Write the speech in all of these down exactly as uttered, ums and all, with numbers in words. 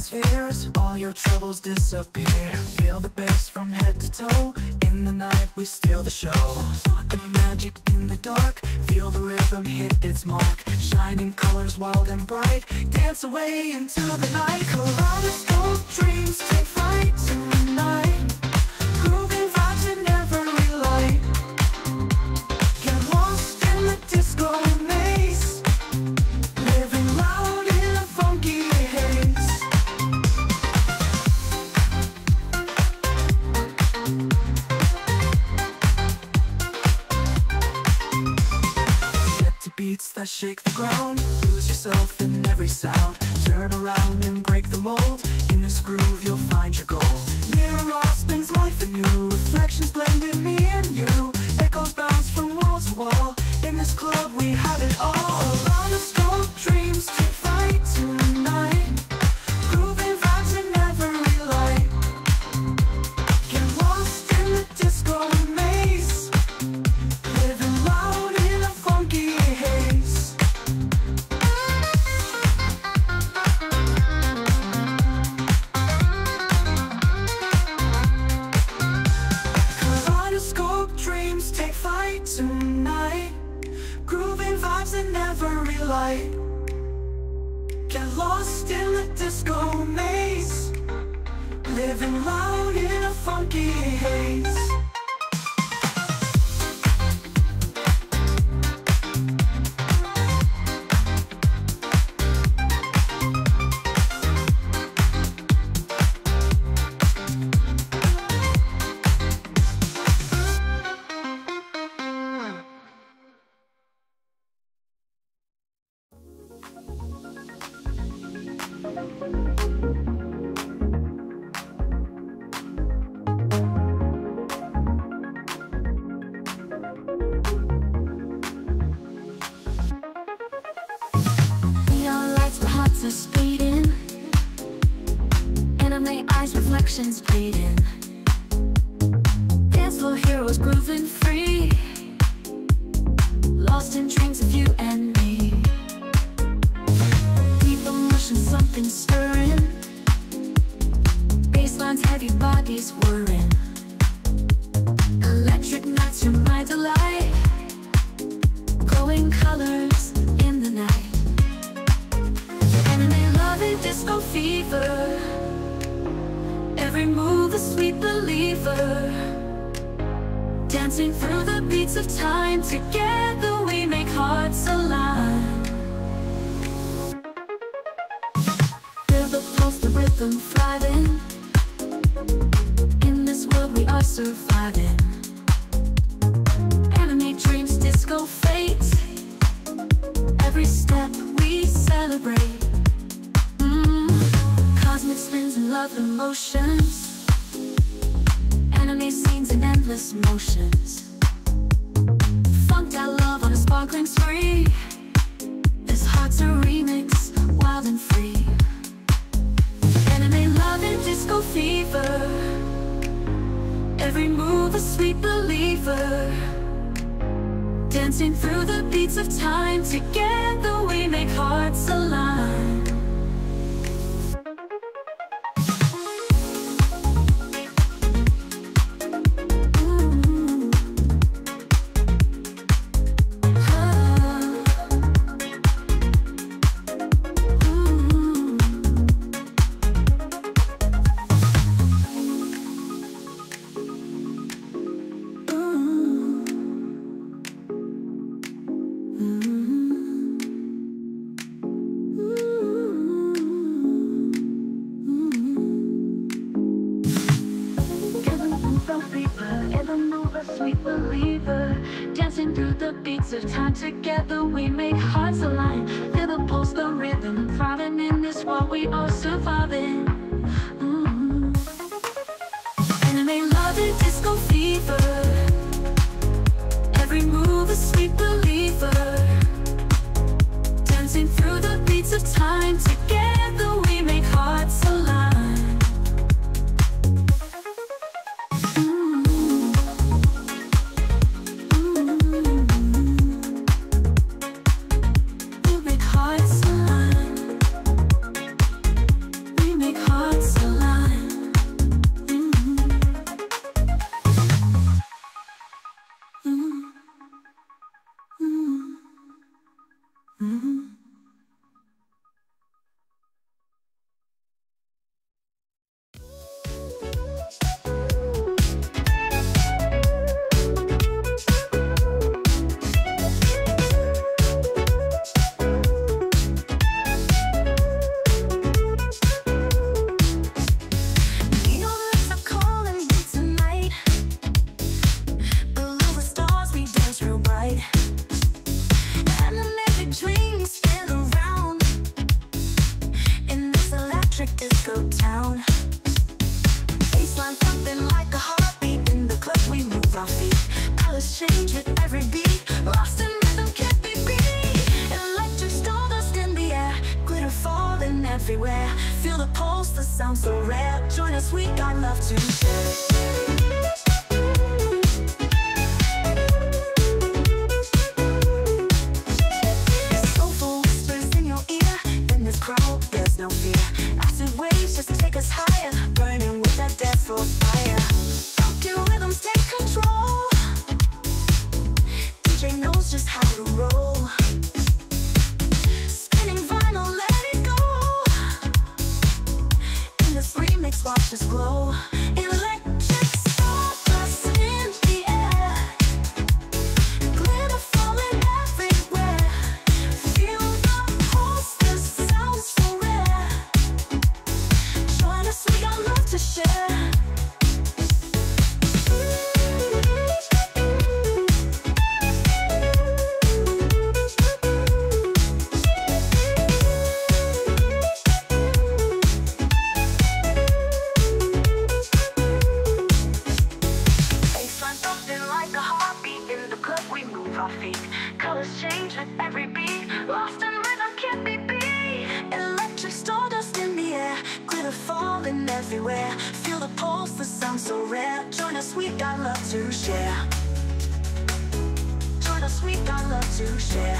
atmospheres, all your troubles disappear. Feel the bass from head to toe. In the night we steal the show. A magic in the dark, feel the rhythm hit its mark. Shining colors wild and bright, dance away into the night. Kaleidoscope dreams take flight tonight. Grooving vibes in every light. Get lost in the disco maze, living loud in a funky haze. Get to beats that shake the ground, lose yourself in every sound. Turn around and break the mold, in this groove you'll find your goal. Mirror spins life anew, reflections blend in me and you. Echoes bounce from wall to wall, in this club we have it all. Kaleidoscope dreams take flight tonight. Grooving vibes in every light. Get lost in the disco maze, living loud in a funky haze. Kaleidoscope dreams take flight tonight. Grooving vibes in every light. Get lost in the disco maze, living loud in a funky haze. Neon lights, my hearts are speeding. Anime eyes, reflections bleeding. Dance floor heroes grooving free, lost in dreams of you and me. Deep emotion, something stirring. Basslines, heavy bodies whirring. Electric nights, you're my delight. Glowing colors in the night. Anime love and disco fever. Every move a sweet believer. Dancing through the beats of time. Together we make hearts align. Feel the pulse, the rhythm thriving. In this world we are surviving. Anime dreams, disco fate. Every step we celebrate. mm. Cosmic spins and love emotions. Anime scenes in endless motions. Funk that love on a sparkling spree. This heart's a remix, wild and free. Anime love and disco fever. Every move a sweet believer. Dancing through the beats of time. Together we make hearts align. Dancing through the beats of time. Together we make hearts align. Feel the pulse, the rhythm thriving. In this world we are surviving. mm. Anime love and disco fever. Every move a sweet believer. Dancing through the beats of time. Together we make hearts align. We make everywhere. Feel the pulse, the sound so rare. Join us, we got love to share. There's no fear. Acid waves just take us higher, burning with that death floor fire. Funky rhythms take control. D J knows just how to roll. Spinning vinyl, let it go. In this remix, watch us glow. Electric stardust in the air. Glitter falling everywhere. Feel the pulse, the sound so rare. Join us, we got love to share. Baseline thumping like a heartbeat. In the club we move our feet. Colors change with every beat. Lost in rhythm, can't be beat. Electric stardust in the air. Glitter falling everywhere. Feel the pulse, the sound so rare. Join us, we got love to share. Join us, we got love to share.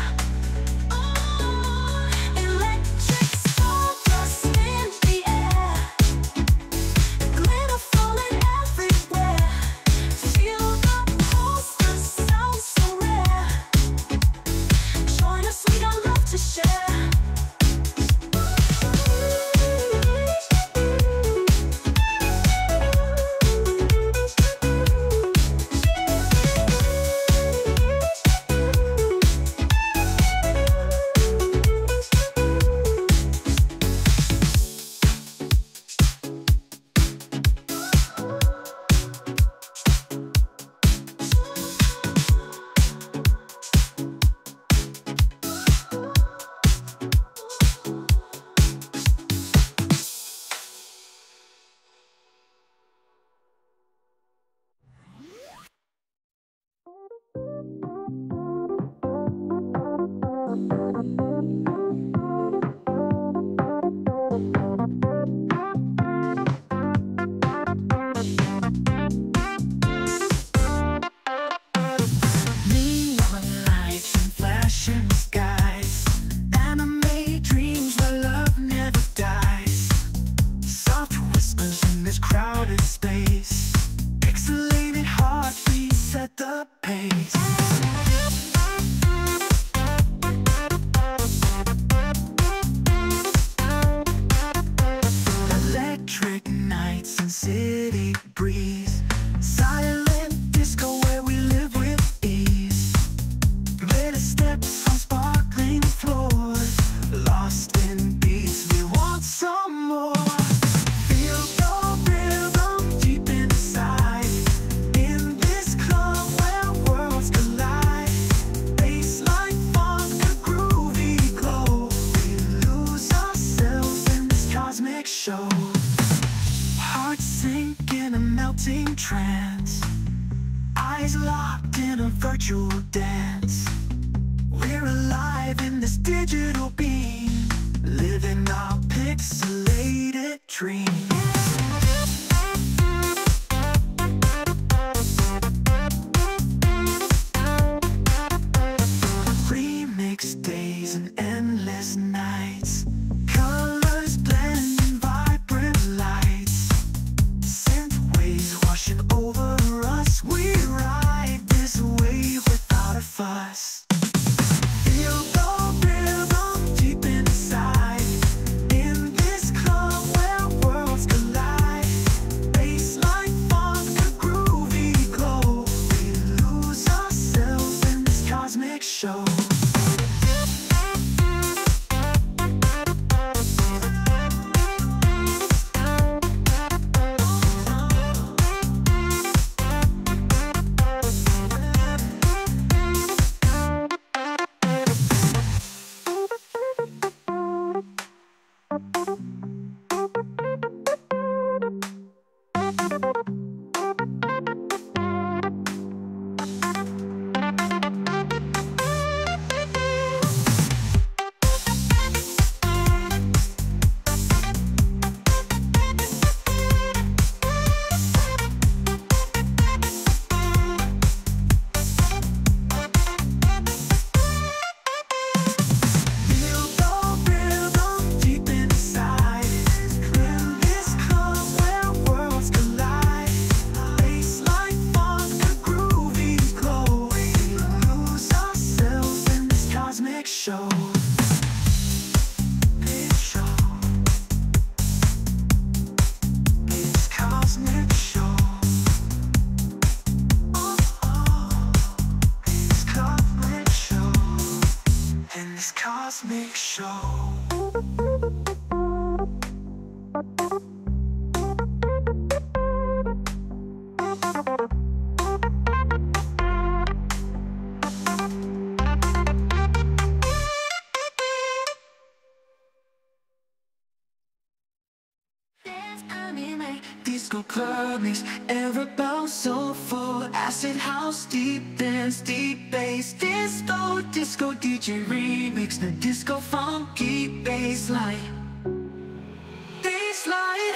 Oh, electric stardust in the air. Glitter falling everywhere. Feel the pulse, the sound so rare. Join us, we got love to share. Neon lights and flashing skies. Anime dreams where love never dies. Soft whispers in this crowded space. Pixelated heartbeats set the pace. Electric nights and city breeze. Silent disco where we live with ease. Glitter steps on sparkling floors. Lost in beats, we want some more. Feel the rhythm deep inside. In this club where worlds collide. Bassline funk and groovy glow. We lose ourselves in this cosmic show. Hearts sink in a melting trance. Eyes locked in a virtual dance. We're alive in this digital beam. Living our pixelated dreams. Remix days and endless nights. Colors blend in vibrant lights. Synth waves washing over us. We ride this wave without a fuss. Feel the rhythm deep Dance, anime, disco club mix, every bounce soulful, acid house, deep dance, deep bass, disco, disco D J remix, the disco funky bassline, bassline.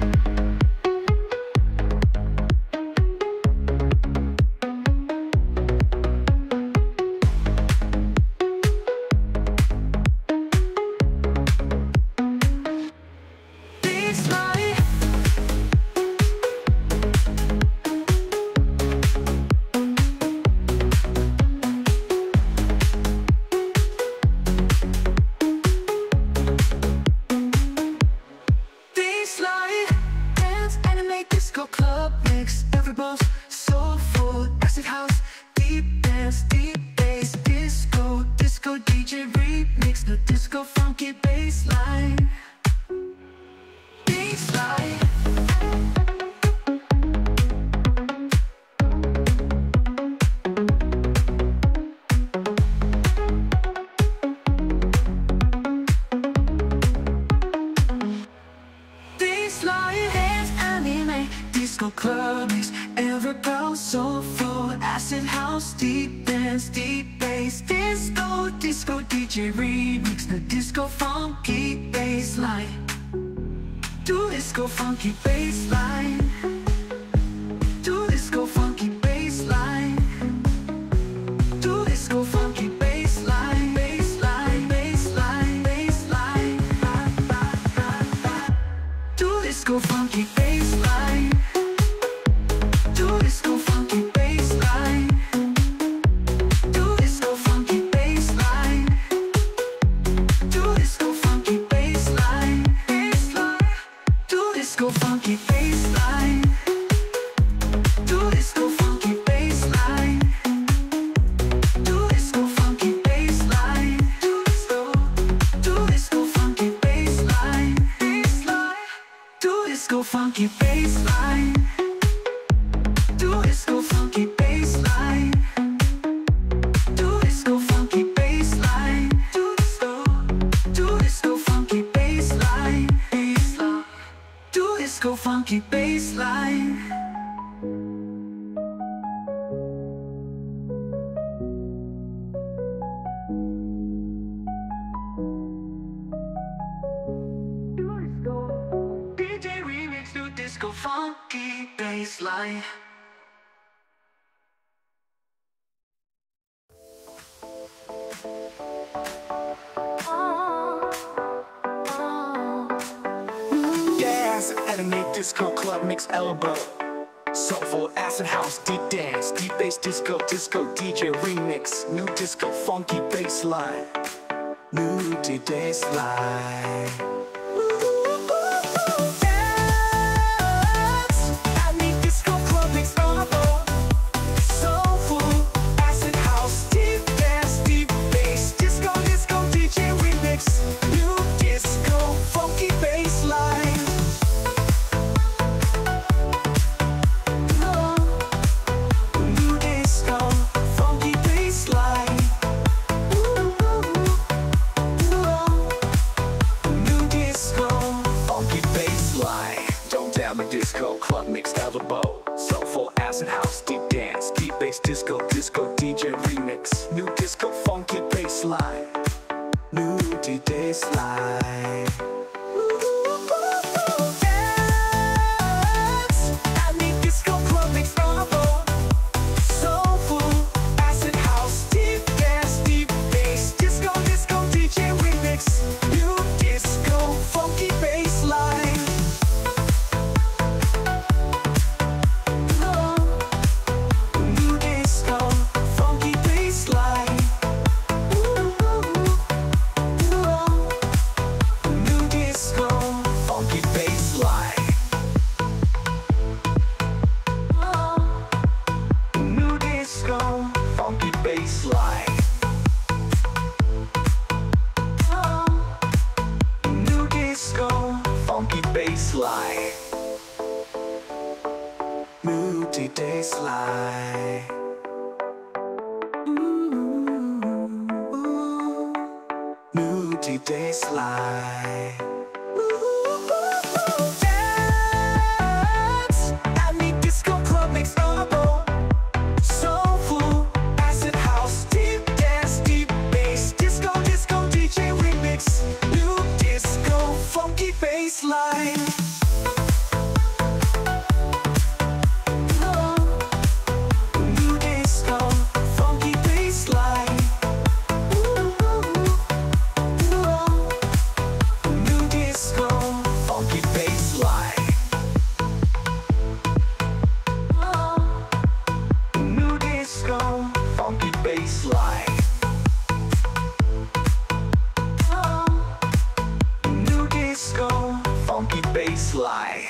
Disco club mix, every bounce soulful, acid house, deep dance, deep bass, disco, disco D J remix, the disco funky bassline, do disco funky bassline, do disco funky bassline, do disco funky bassline, bassline, bassline, bassline, do disco funky bassline. Do disco funky bassline. Do disco funky bassline. Do disco funky bassline. Bassline. Do disco funky bassline. Do disco funky bassline. Do disco funky bassline. Do disco. Do disco funky bassline. Bassline. Do disco funky bassline. Do disco funky bassline. Do disco funky bassline. Do disco. Do disco funky bassline. Bassline. Do disco funky bassline. Do disco. D J remix, do disco funky bassline. Animate disco club mix elbow, soulful acid house, deep dance, deep bass disco, disco D J remix, new disco funky bassline, new D J slide. Disco club mixed elbow, soulful acid house, deep dance, deep bass disco, disco D J remix, new disco funky bassline, new D J slide. Bassline, new D J slide. New D J slide. bassline. New disco, funky bassline. New disco, funky bassline. New disco, funky bassline. New disco, funky bassline.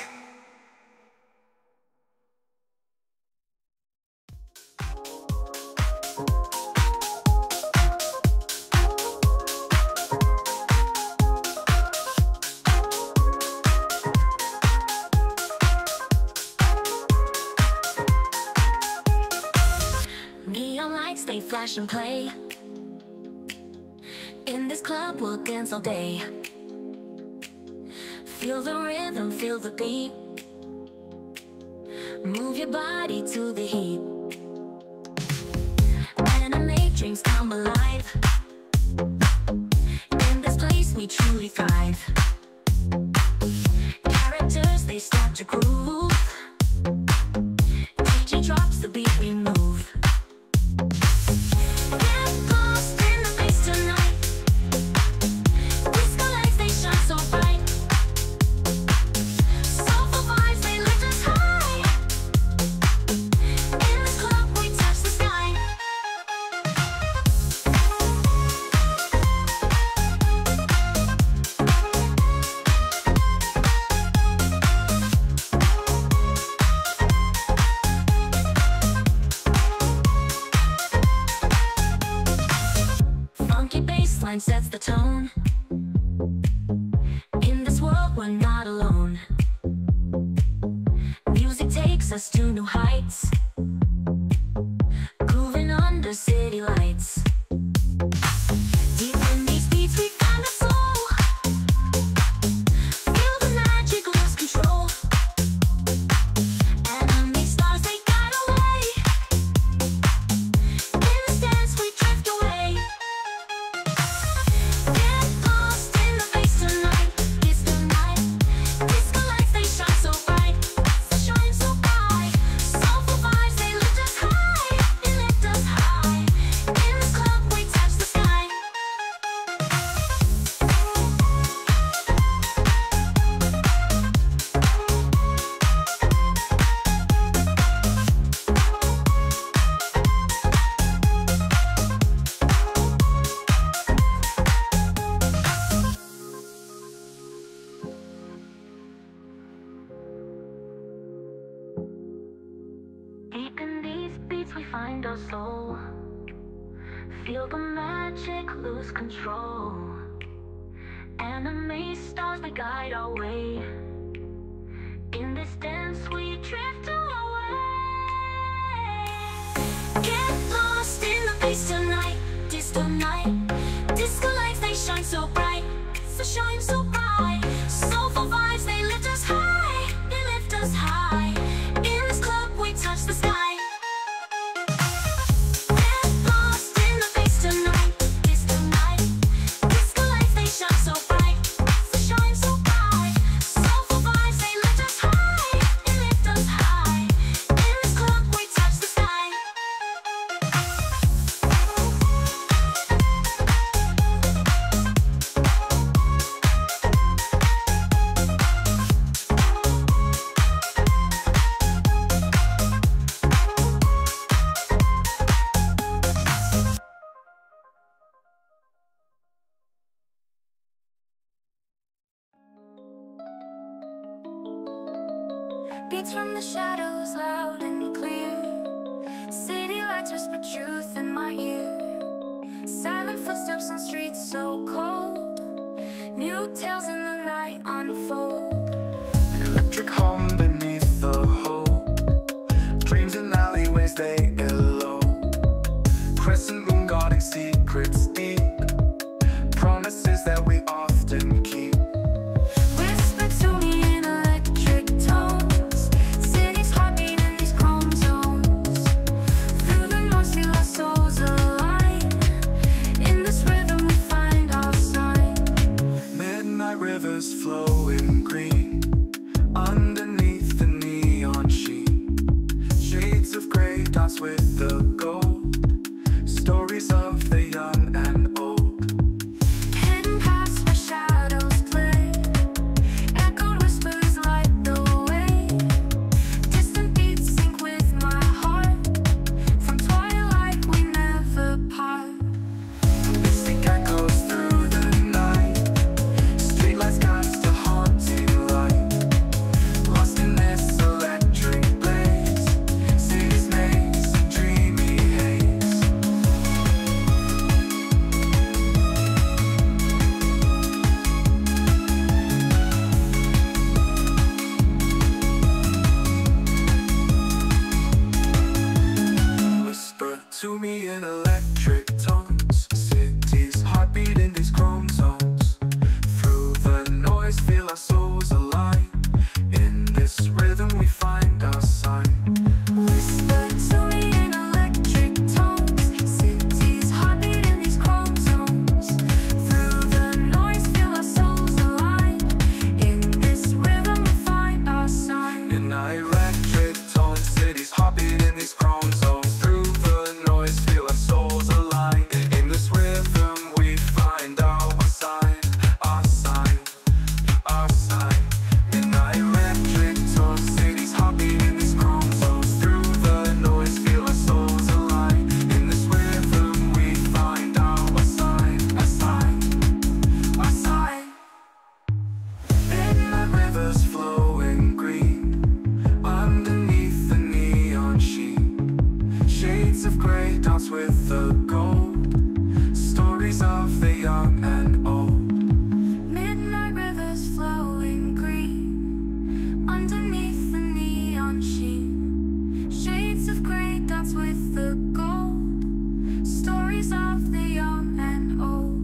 Neon lights, they flash and play. In this club, we'll dance all day. Feel the rhythm, feel the beat. Move your body to the heat. Animate dreams come alive. In this place, we truly thrive. Characters, they start to groove. D J drops the beat, we move. Get lost in the bass tonight. Disco lights, they shine so bright. Soulful vibes, they lift us high. In this club, we touch the sky. Funky bassline sets the tone. In this world, we're not alone. Music takes us to new heights. Grooving under city lights. Deep in these beats, we find our soul. Feel the magic, lose control. Enemy stars, they guide our way. In this dance, we drift away. Get lost in the bass tonight. Disco night. Disco lights, they shine so bright. So shine so bright. Soulful vibes, they lift us high. They lift us high. In this club, we touch the sky. Deep in these beats, we find our soul. Feel the magic, lose control. Anime stars, they guide our way. In this dance, we drift away. Get lost in the bass tonight. Disco night. Disco lights, they shine so bright. So shine so bright. Soulful vibes, they lift us high. They lift us high. In this club, we touch the sky. Get lost in the bass tonight. Disco night. Disco lights, they shine so bright. So shine so bright. Soulful vibes, they lift us high. They lift us high. In this club, we touch the sky. Beats from the shadows, loud and clear. City lights whisper truth in my ear. Silent footsteps on streets so cold. New tales in the night unfold. Electric hum beneath the hull. Dreams in alleyways, they elope. Crescent moon guarding secrets deep. Promises that we often keep. Whisper to me in electric tones. City's heartbeat in these chrome zones. Through the noise, feel our souls align. In this rhythm, we find our sign. Midnight rivers flowing green underneath the neon sheen. Shades of gray dots with the gold, stories of the young and old. Hidden paths where shadows play, echoed whispers light the way. Distant beats sync with my heart, from twilight we never part. Mystic echoes through the night, streetlights guides to haunting light. Lost in this electric blaze, city's maze and dreamy haze. Whisper to me in electric tones, city's heartbeat in these chrome zones. Through the noise, feel our souls align. In this rhythm, we find our sign. Whisper to me in electric tones, city's heartbeat in these chrome zones. Through the noise, feel our souls align. In this rhythm, we find our sign. In our electric tones, city's heartbeat in these chrome zones. Through the noise, feel our souls align. In this rhythm, we find our sign, our sign, our sign. In our electric tones, city's heartbeat in these chrome zones. Through the noise, feel our souls align. In this rhythm, we find our sign, our sign, our sign. Midnight rivers flowing green underneath the neon sheen. Shades of gray dots with the gold, stories of the young and old. Midnight rivers flowing green underneath the neon sheen. Shades of gray dots with the gold, stories of the young and old.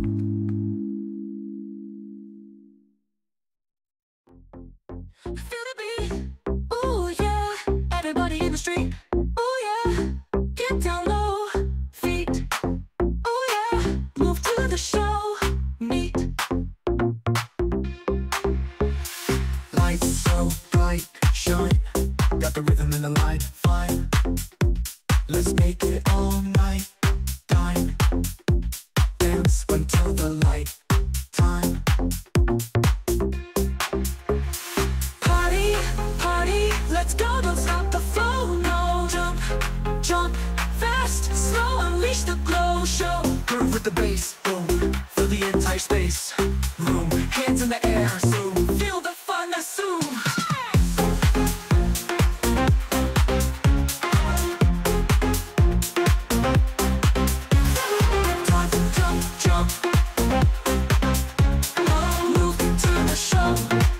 Feel the beat, ooh yeah. Everybody in the street, ooh yeah. Get down low, feet, ooh yeah. Move to the show, meet. Lights so bright, shine. Got the rhythm and the light, fine. Let's make it all night, dine. Dance until the light time. Party, party, let's go, don't stop the flow, no. Jump, jump, fast, slow, unleash the glow, show. Groove with the bass, boom. Fill the entire space, room. Hands in the air, zoom. Feel the fun, assume. Time to jump, jump. Move to the show.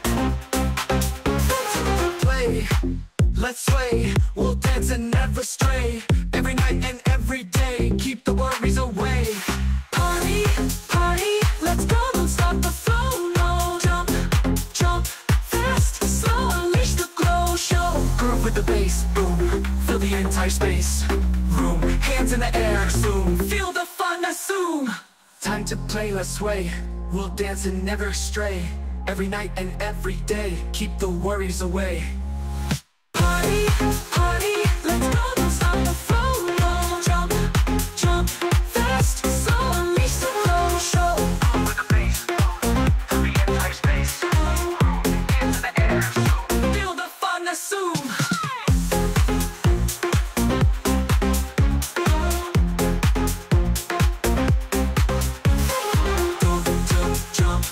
Play, let's sway. We'll dance and never stray. Every night and every day, keep the worries away. Party, party, let's go, don't stop the flow, no. Jump, jump, fast, slow, unleash the glow, show. Groove with the bass, boom. Fill the entire space, room. Hands in the air, zoom. Feel the fun, assume. Time to play, let's sway. We'll dance and never stray. Every night and every day, keep the worries away. Party, party, let's go, don't stop the flow, no. Jump, jump, fast, slow, unleash the glow, show. Groove with the bass, boom. Fill the entire space, room. Hands in the air, zoom. Feel the fun, assume. Move to jump.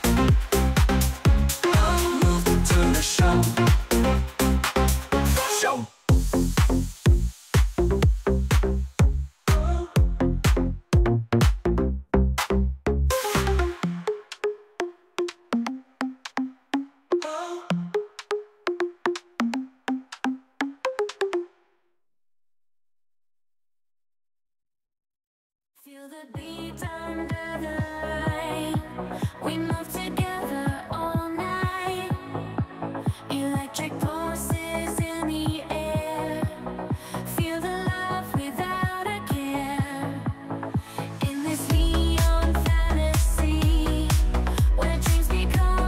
Move to the show. Show. Feel the beat under the light. We move together all night. Electric pulses in the air. Feel the love without a care. In this neon fantasy, where dreams become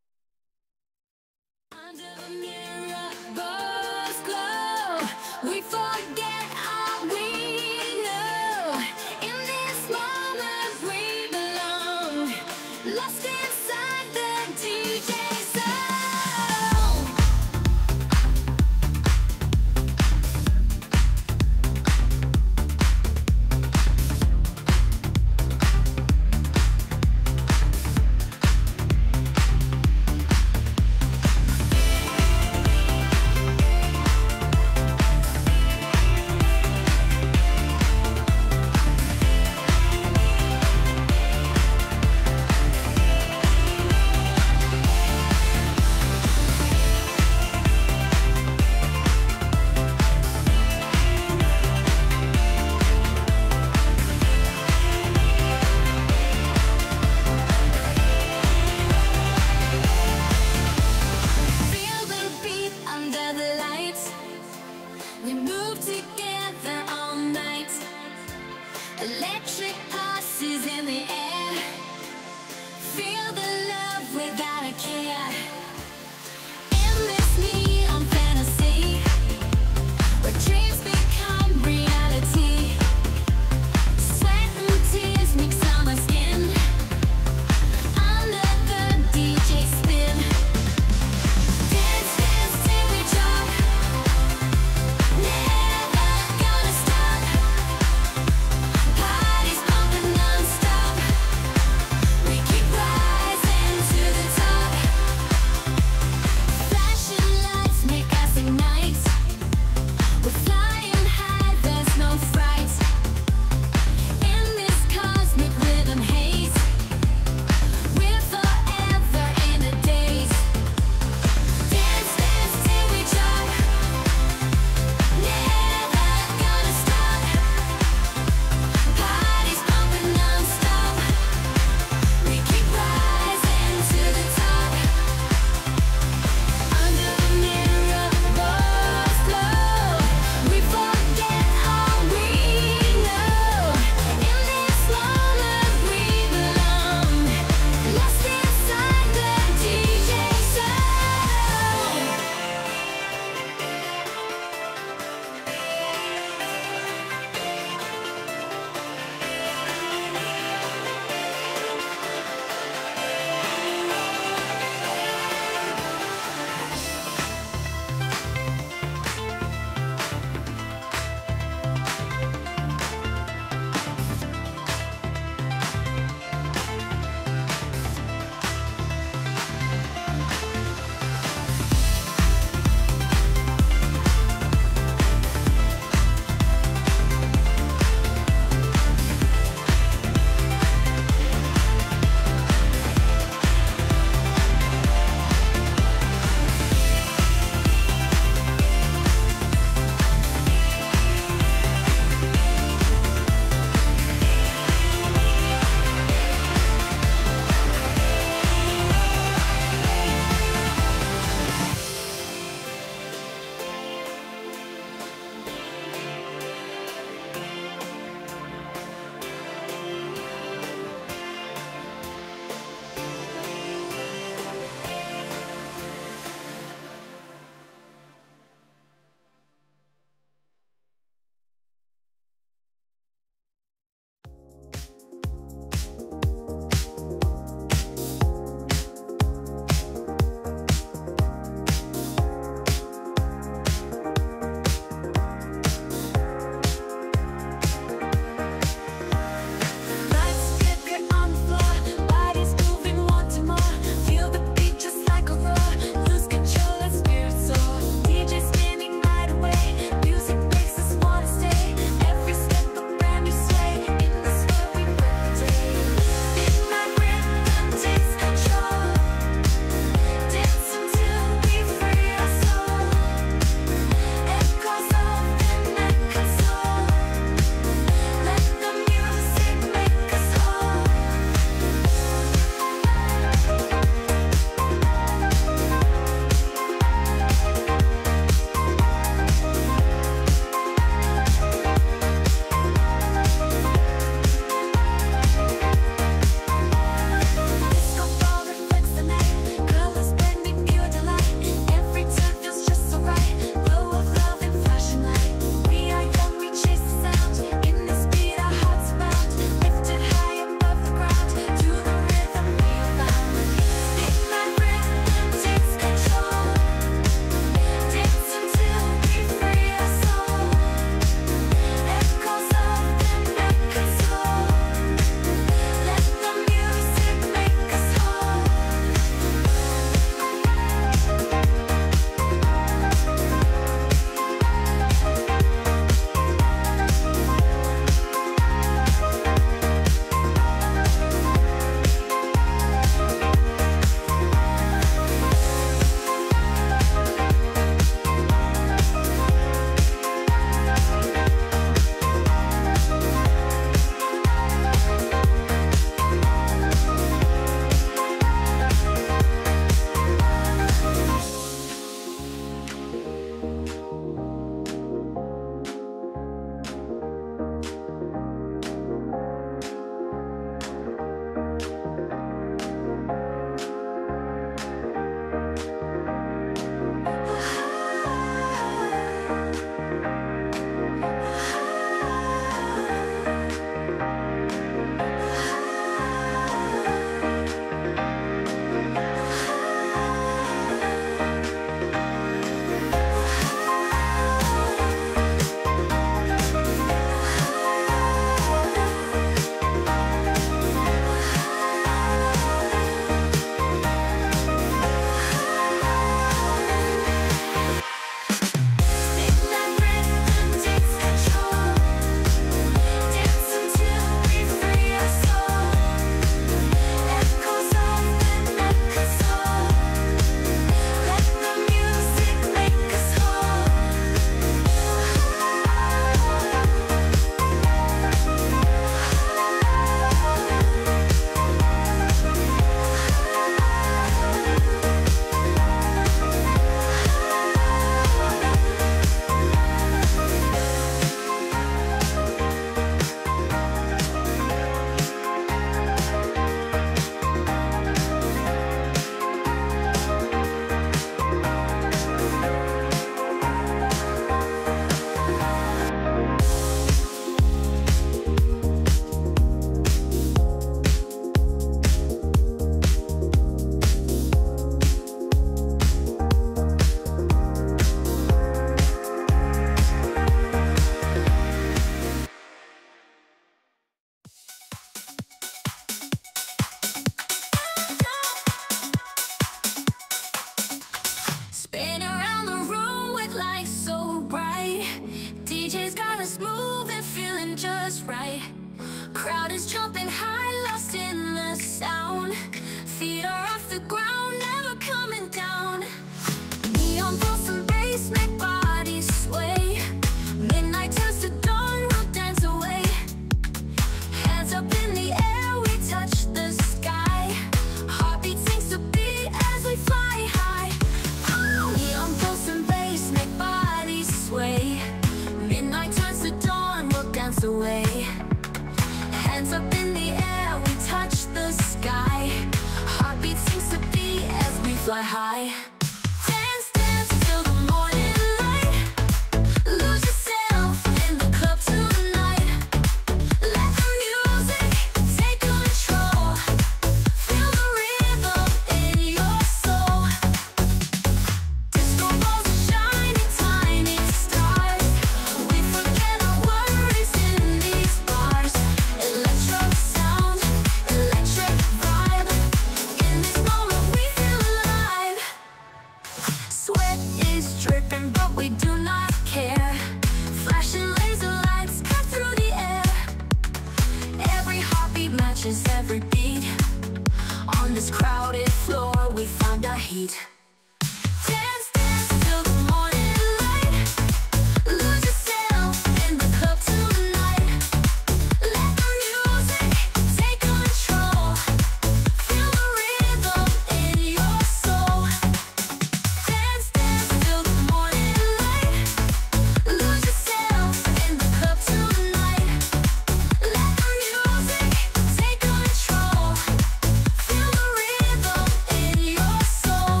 just right. Crowd is jumping high, lost in the sound. Feet are off the ground, never coming down. Neon pulse and bass make bodies sway. Midnight turns to dawn, we'll dance away. Hands up in the air, we touch the sky. Heartbeat sings to beat as we fly high. Neon pulse and bass make bodies sway. Midnight turns to dawn, we'll dance away. Hands up in the air, we touch the sky. Heartbeat sings to beat as we fly high. Dance, dance till the morning light. Lose yourself in the club tonight. Let the music take control. Feel the rhythm in your soul. Disco balls are shining tiny stars. We forget our worries in these bars. Electro sound, electric vibe. In this moment we feel alive. Sweat is dripping, but we do not care. Flashing laser lights cut through the air. Every heartbeat matches every beat. On this crowded floor, we find our heat. Dance, dance till the morning light. Lose yourself in the club tonight. Let the music take control. Feel the rhythm in your soul. Dance, dance till the morning light. Lose yourself in the club tonight. Let the music take control. Feel the rhythm in your soul.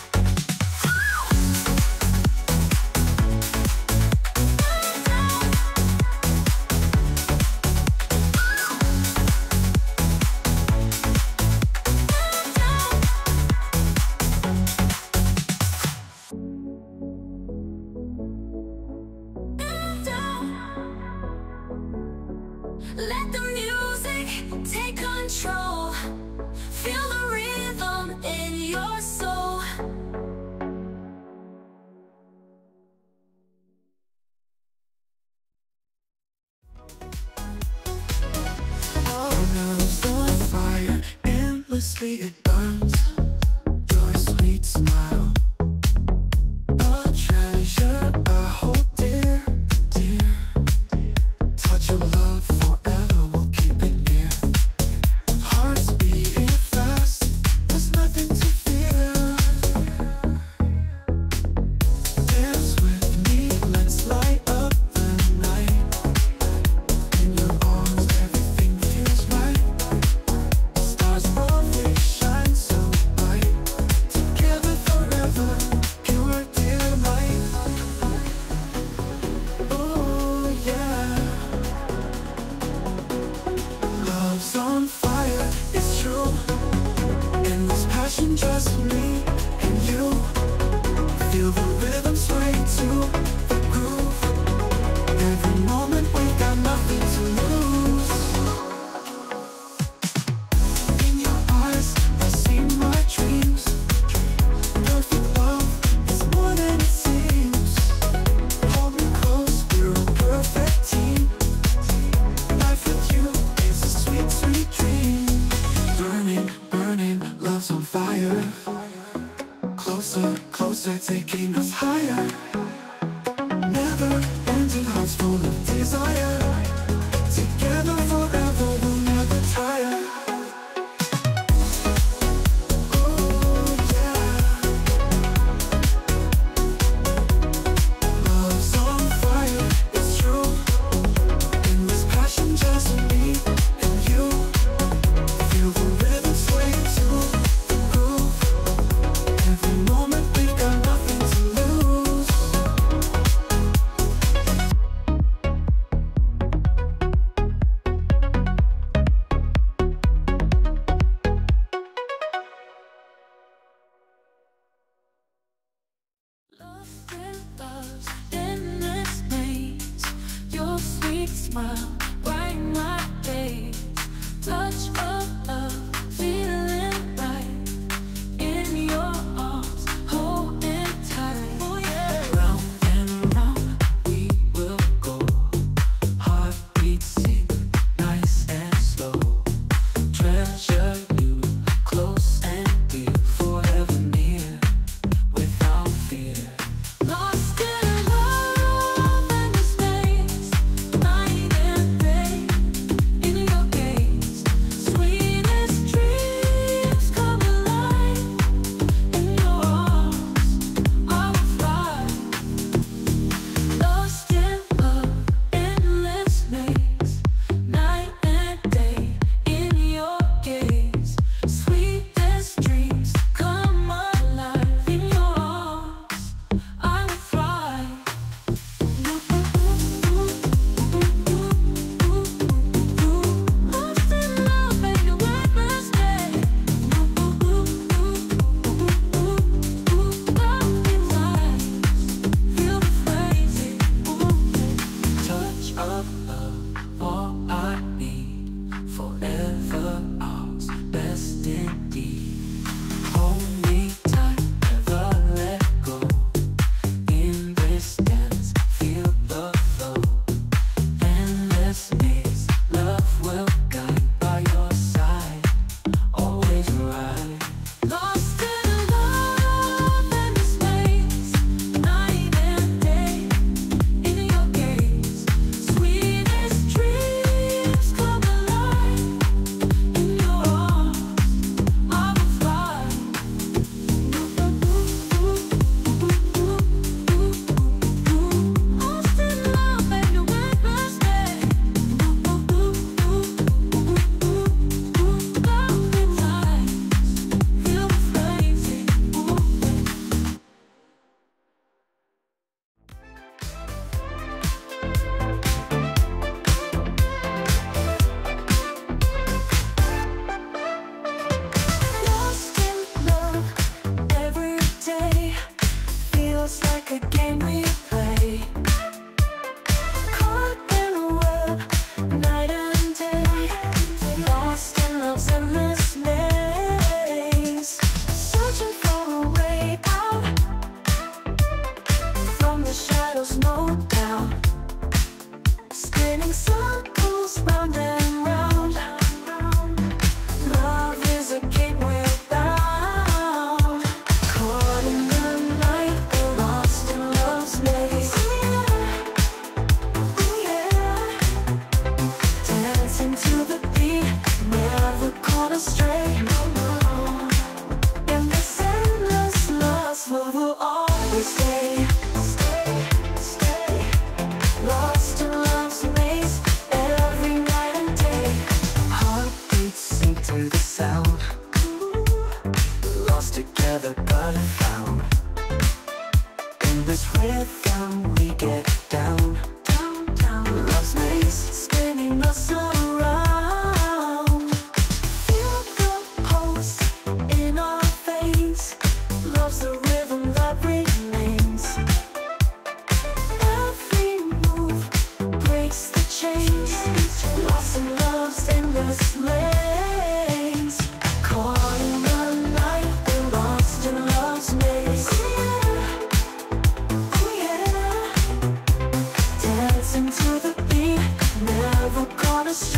Let the music take control. Feel the rhythm in your soul. Love's on fire, endlessly it burns. Your sweet smile, a treasure I hold dear, dear. Touch of love forever, we'll keep it near. Hearts beating fast, there's nothing to fear. Dance with me, let's light up the night. In your arms, everything feels right. Stars above, we shine so bright. Together forever, pure delight. Oh yeah. Love's on fire, it's true. Endless passion, just me and you. Feel the rhythm sway to the groove. Every moment we got nothing to lose. In your eyes, I see my dreams. Perfect love is more than it seems. Hold me close, we're a perfect team. Life with you is a sweet, sweet dream. Burning, burning, love's on fire. Closer, closer, taking us higher. Never ending hearts full of desire. Together forever, we'll never tire. Oh yeah. Love's on fire, it's true. Endless passion, just me and you. Feel the rhythm sway to the groove. Every moment we've got nothing to lose. Lost in love's endless maze. Your sweet smile, bright my days. Touch of love, feeling right. In your arms, holding tight. Oh yeah. Round and round we will go. Heartbeats sing circles round and round. Love is a game we're bound. Caught in the night, we're lost in love's maze. Yeah. Dancing to the beat, never caught astray. In this endless lust, love will always stay. Stay, stay. Lost in love's maze, every night and day. Heartbeats sink to the sound. Lost together but found. In this rhythm we get down. Down, down. Love's maze, spinning us around. Feel the pulse in our veins. Love's the rhythm that remains. Every move breaks the chains. Lost in love's endless lanes. Caught in the night, we're lost in love's maze. Oh yeah. Dancing to the beat, never caught astray.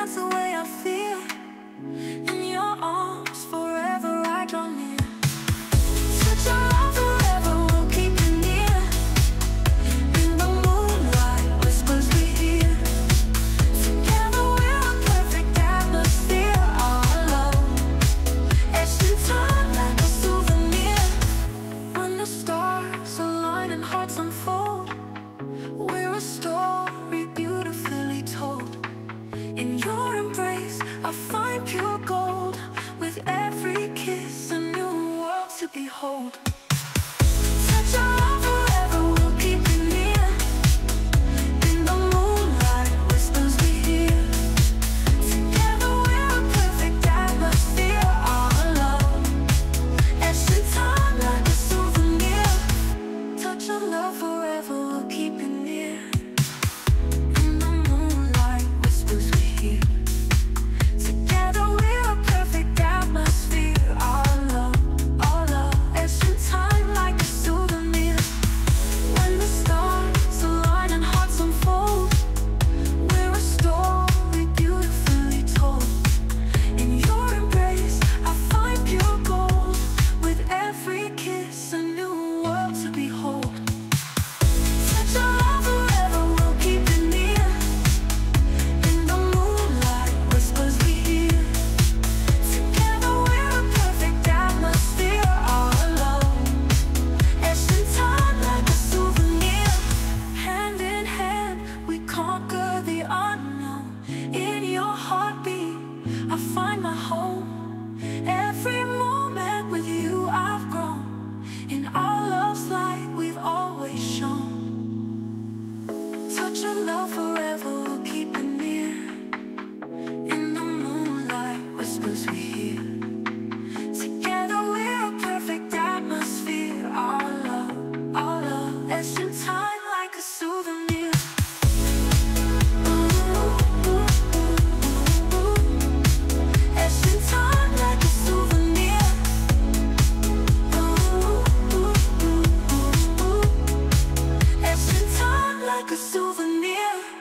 dance the way I feel. In your arms forever I draw near. Such a love forever will keep you near. In the moonlight whispers we hear. Together we're a perfect atmosphere. Our love etched in time like a souvenir. When the stars align and hearts unfold, we're a story beautifully told. In your embrace I find pure gold. With every kiss a new world to behold. Such a love forever will keep you near. In the moonlight whispers we hear. Together we're a perfect atmosphere. Our love etched in time like a souvenir. Touch of love forever will keep you near. In the moonlight whispers we hear. Together we're a perfect atmosphere. Our love, our love etched in time like a souvenir. When the stars align and hearts unfold, we're a story beautifully told. In your embrace I find pure gold. With every kiss a new world to behold. Such a love forever will keep you near. In the moonlight whispers we hear. Together we're a perfect atmosphere. Our love etched in time like a souvenir. Hand in hand we conquer the unknown. In your heartbeat I find my home. Every moment with you I've grown. In our love's light we've always shone. Touch of love forever will keep you near. In the moonlight whispers we hear. Together we're a perfect atmosphere. Our love, our love etched in time like a souvenir. Ooh, ooh, ooh, ooh. Etched in time like a souvenir. Ooh, ooh, ooh, ooh, ooh. Etched in time like a souvenir.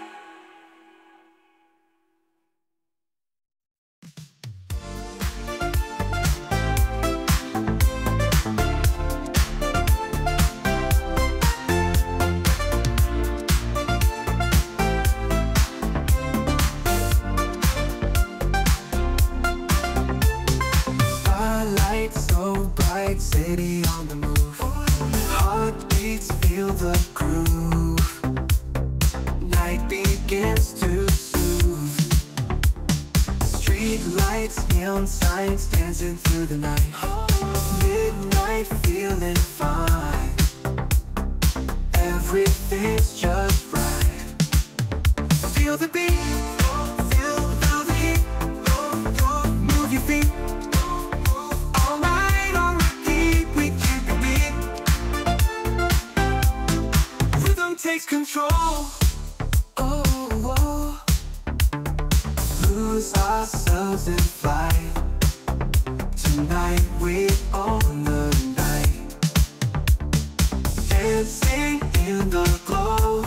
Spotlight so bright, city on the move. Heartbeats feel the groove. Night begins to soothe. Street lights, neon signs dancing through the night. Midnight feeling fine. Everything's just right. Feel the beat, feel, feel the heat. Move your feet. All night on repeat, we keep the beat. Rhythm takes control. Oh, oh. Lose ourselves in flight. Tonight we own the night. Dancing in the glow.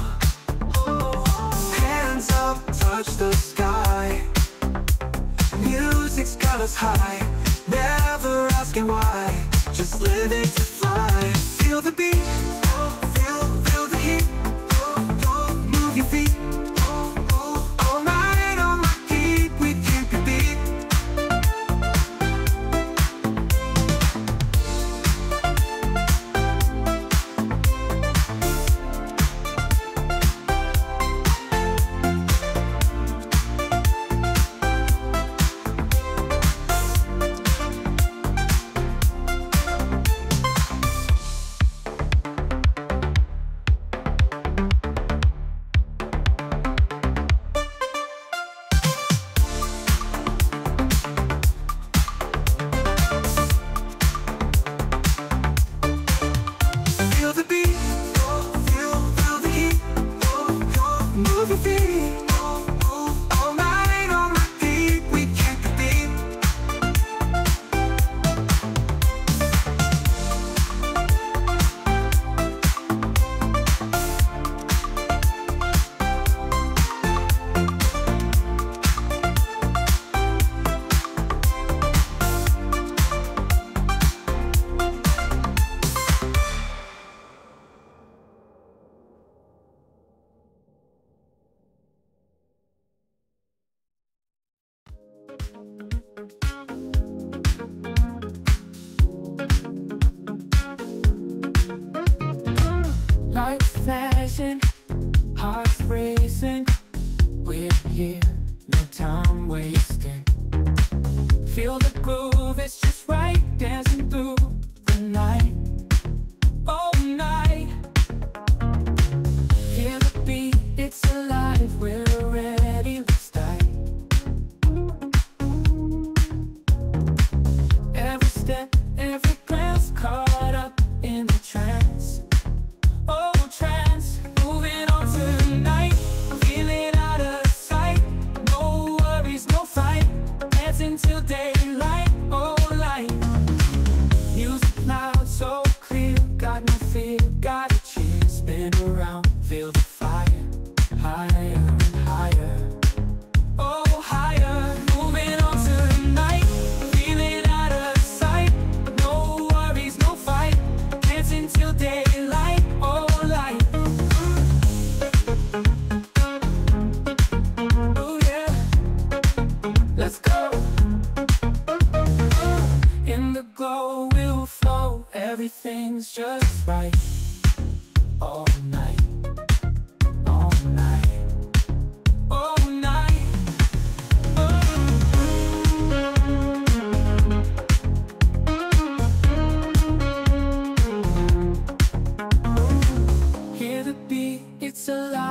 Hands up, touch the sky. Music's got us high. Never asking why. Just living to fly. Feel the beat. Feel, feel the heat. Move your feet. All night on repeat, we keep your beat.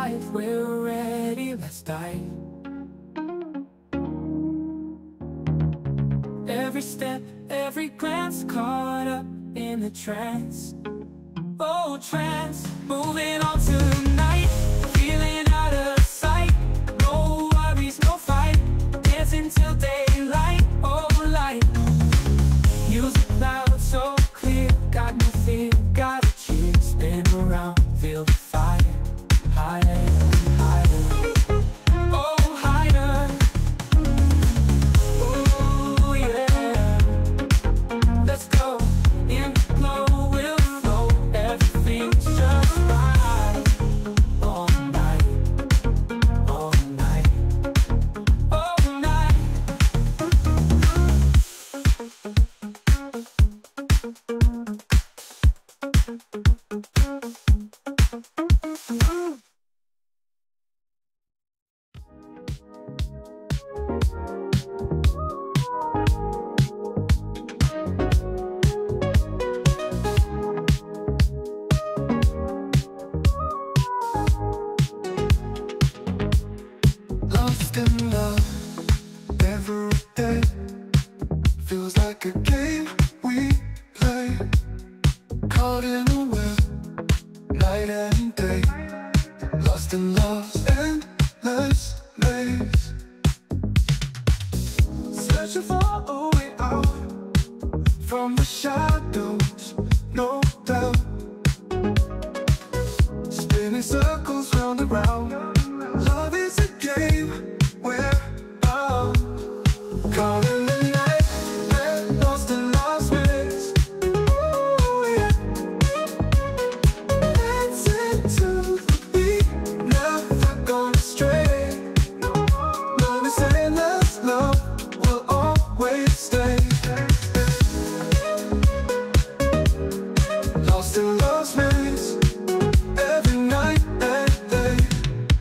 light, we're ready, let's dive. Every step, every glance, caught up in the trance. Oh, trance, moving on tonight, feeling out of sight. No worries, no fight, dancing till daylight. Oh, light, music loud, so clear, got no fear, got a cheer. Spin around, feel the fire, higher, higher. Oh, higher. Ooh, yeah. Let's go, in the flow, we'll flow. Everything's just right. All night, all night, all night. Lost in love, every day feels like a game we play. Caught in a web, night and day. Lost in love's endless maze. Searching for a way out from the shadows, no doubt. Spinning circles round and round. Love is a game we're bound. Caught in the night and lost in love's maze. Ooh, yeah. Dancing to the beat, never gone astray. Love is endless, love will always stay. Lost in love's maze, every night and day.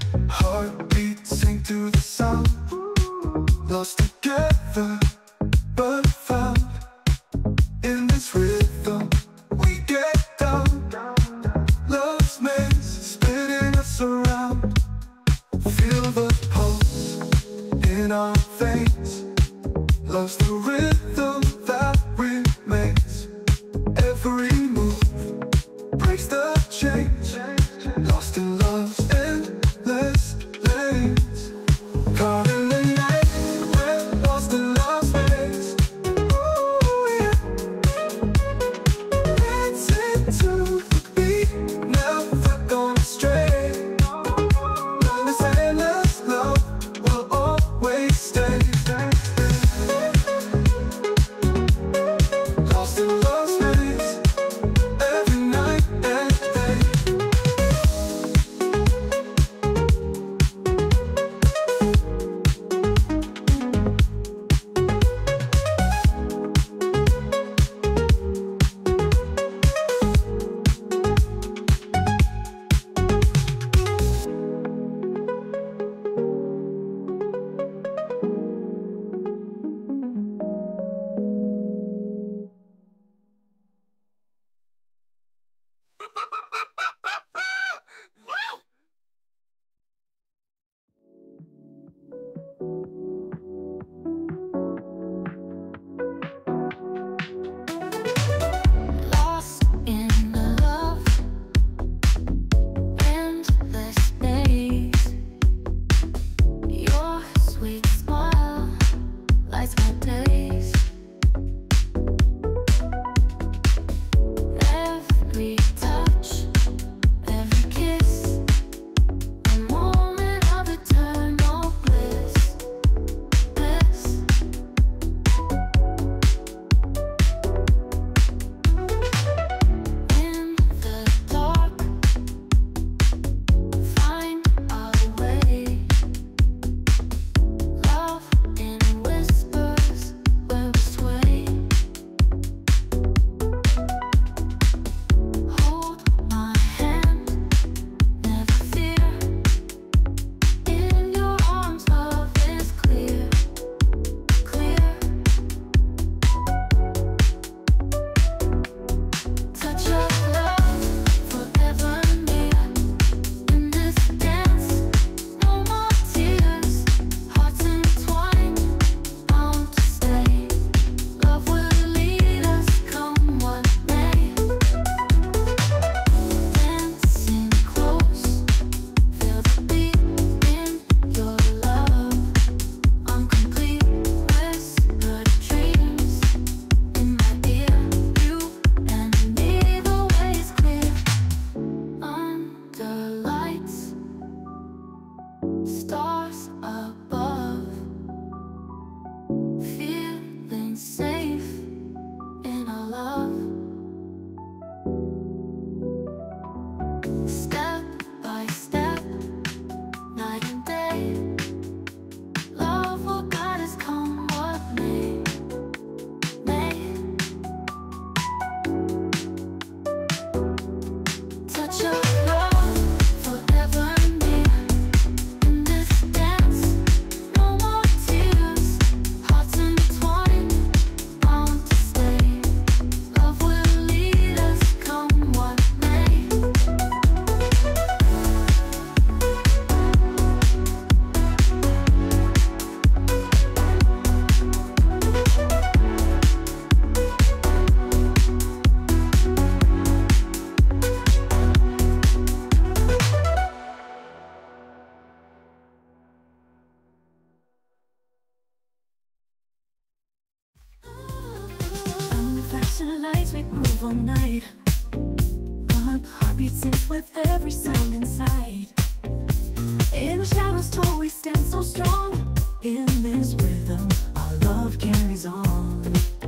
lights, we move all night. Our heartbeat synth with every sound inside. In the shadows tall, we stand so strong. In this rhythm, our love carries on.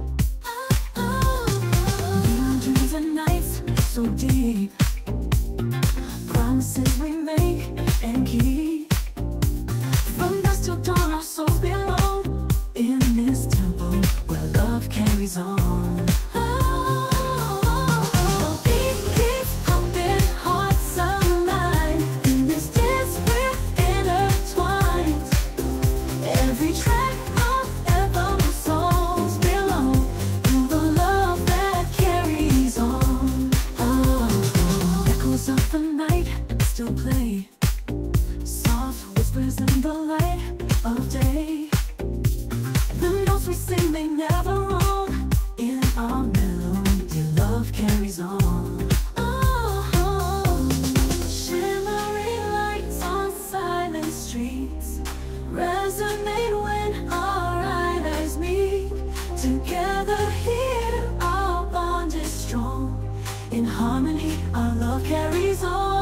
New dreams and nights so deep, promises we make and keep. From dusk till dawn, our souls belong in this temple where love carries on. The beat keeps pumping, hearts aligned. In this dance we're intertwined. Every track of ever souls belong to the love that carries on. Oh, echoes of the night still play, soft whispers in the light of day. The notes we sing, they never wrong. In our melody, love carries on. Oh, shimmering lights on silent streets resonate when our eyes meet. Together here, our bond is strong. In harmony, our love carries on.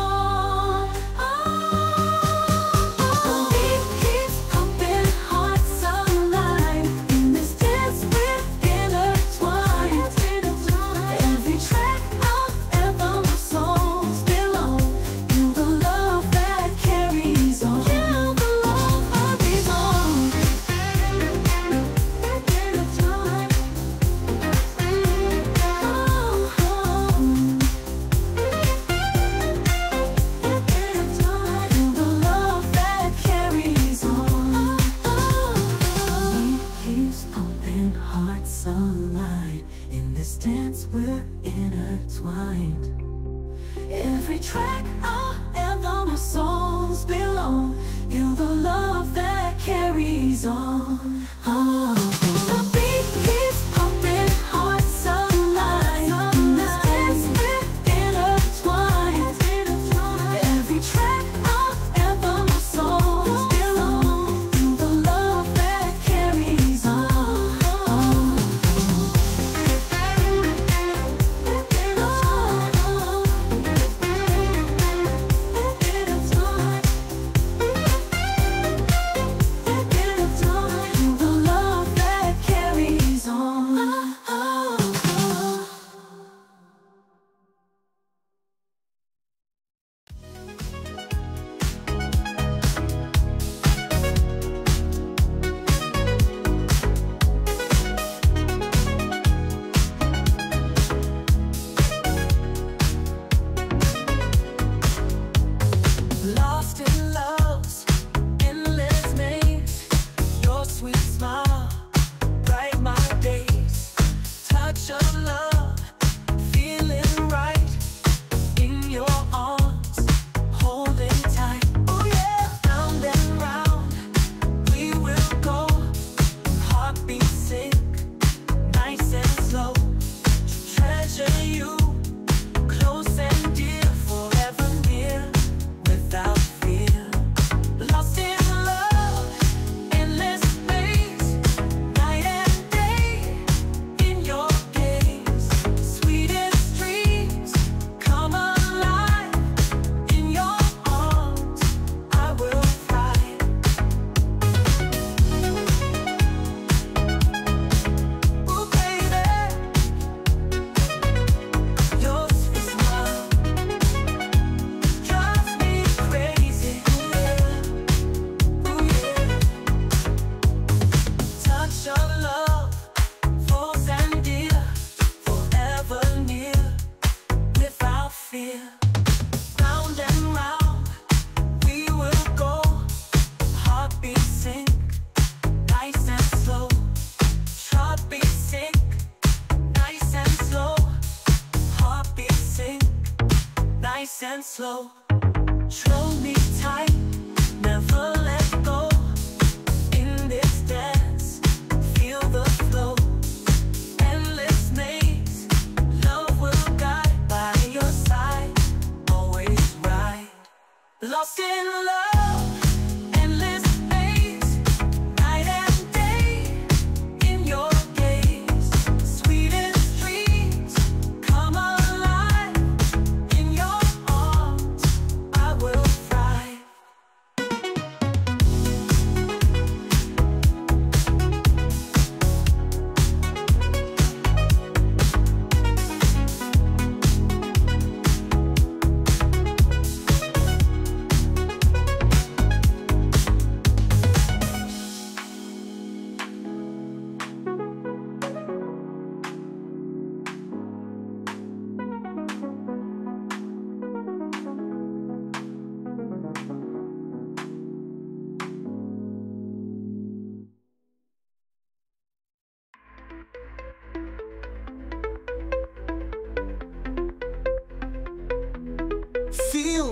In this dance we're intertwined. Every track, our anthem, our souls belong. You're the love that carries on. Oh, the beat keeps pumping, hearts aligned. In this dance we're intertwined. Every track, our anthem, our souls belong. You're the love that carries on.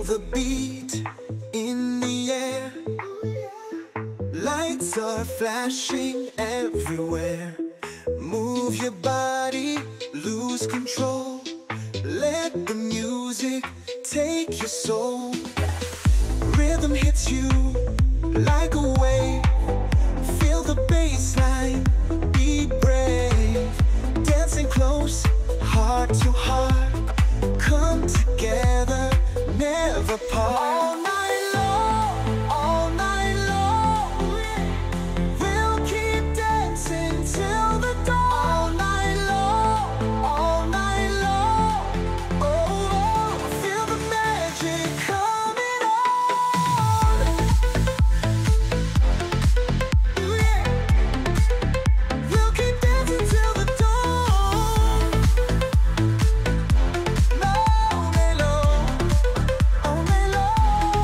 Feel the beat in the air. Lights are flashing everywhere. Move your body, lose control. Let the music take your soul. Rhythm hits you like a wave. Feel the bassline, be brave. Dancing close, heart to heart. Come together, never part. All night long, all night long. We'll keep dancing till the dawn. All night long, all night long. Oh, oh, feel the magic coming on. Ooh, yeah. We'll keep dancing till the dawn. All night long, all night long.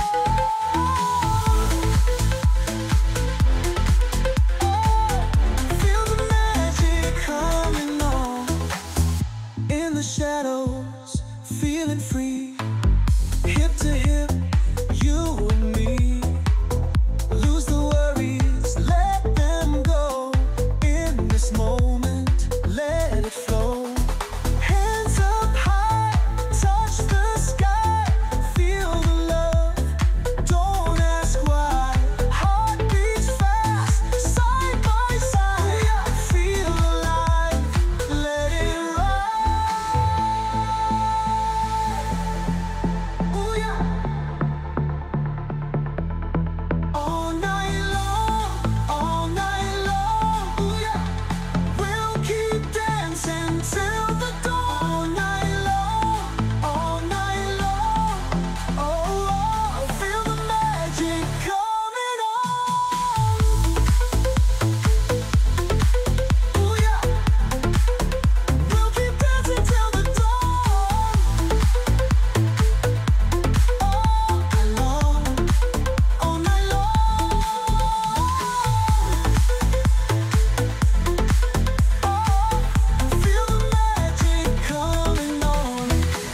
Feel the magic coming on. In the shadows, feeling free. Hip to hip, you and me. Lose the worries, let them go. In this moment, let it flow. Hands up high, touch the sky. Feel the love, don't ask why. Heart beats fast, side by side. Feel alive, let it ride. Ooh, yeah. All night long, all night long. Ooh, yeah. We'll keep dancing till the dawn. All night long, all night long. Oh, oh, feel the magic coming on. Ooh, yeah. We'll keep dancing till the dawn. All night long, all night long. Oh, feel the magic coming on.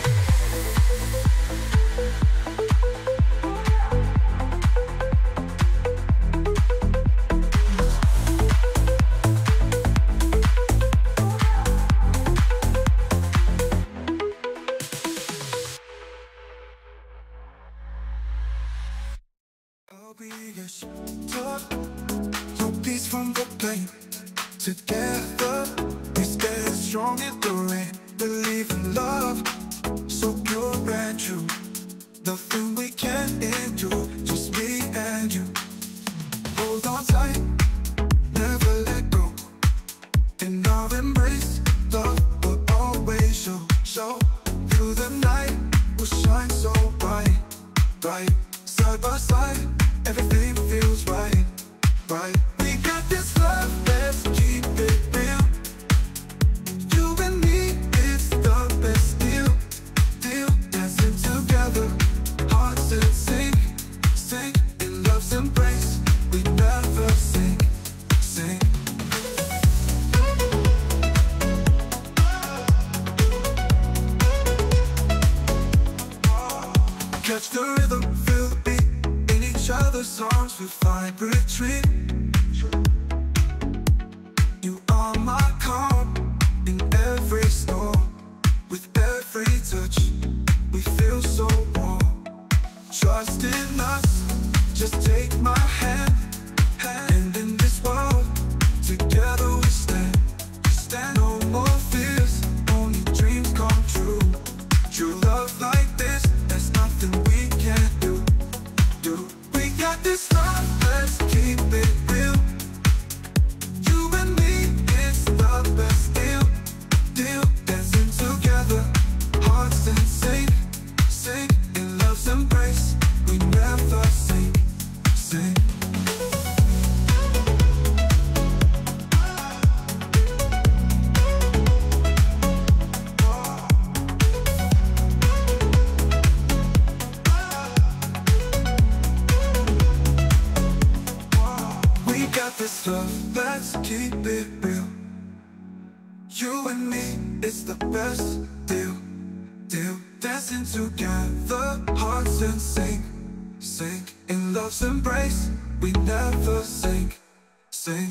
I'll be your shelter, your peace from the pain. Together, we stand strong in the rain. Believe in love, so pure and true. Nothing we can't endure, just me and you. Hold on tight, never let go. In our embrace, love will always show. Show through the night, we'll shine so bright, bright. Side by side, everything feels right, right. We got this love, let's keep it real. You and me, it's the best deal, deal. Dancing together, hearts in sync, sync. In love's embrace, we never sink, sink. Catch the rhythm, feel the beat. In each other's arms we find retreat. You are my calm in every storm. With every touch, we feel so warm. Trust in us, just take my hand, hand. And in this world, together we stand, stand. No more fears, only dreams come true. True love like this, there's nothing we can't do, do. We got this love, let's keep it real. You and me, it's the best deal, deal. Dancing together, hearts in sync, sync. In love's embrace, we never sink, sink. We got this love, let's keep it real. You and me, it's the best deal, deal. dancing together, hearts and sing, sing. In love's embrace, we never sink, sink.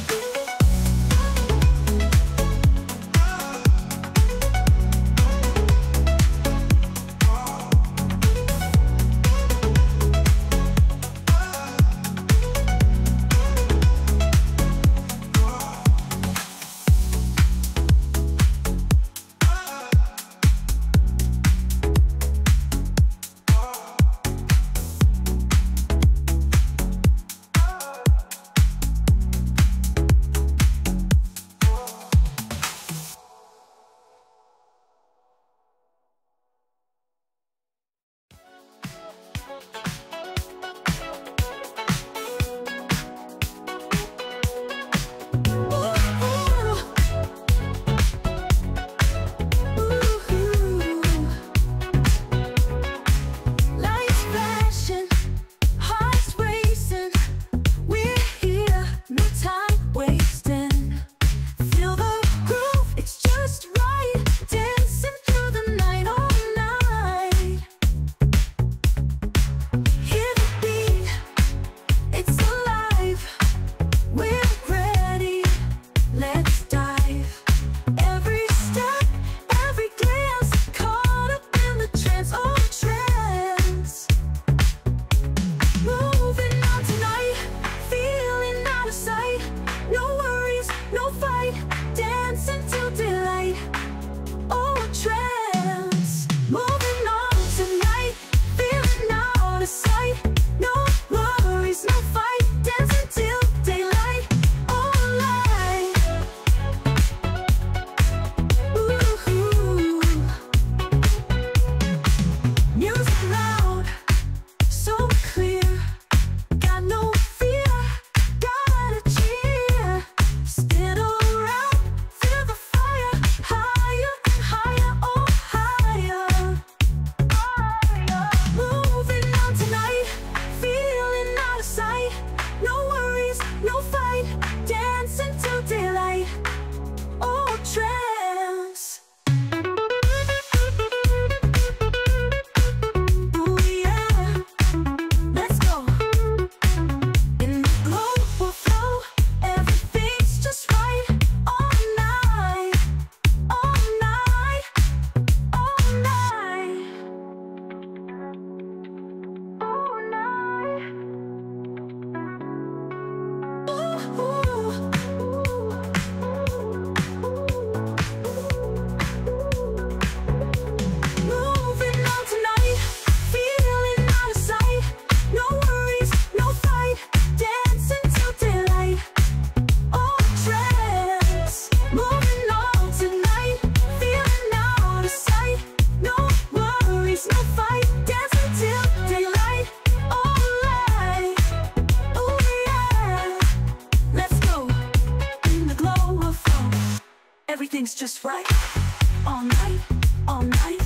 Everything's just right. All night, all night,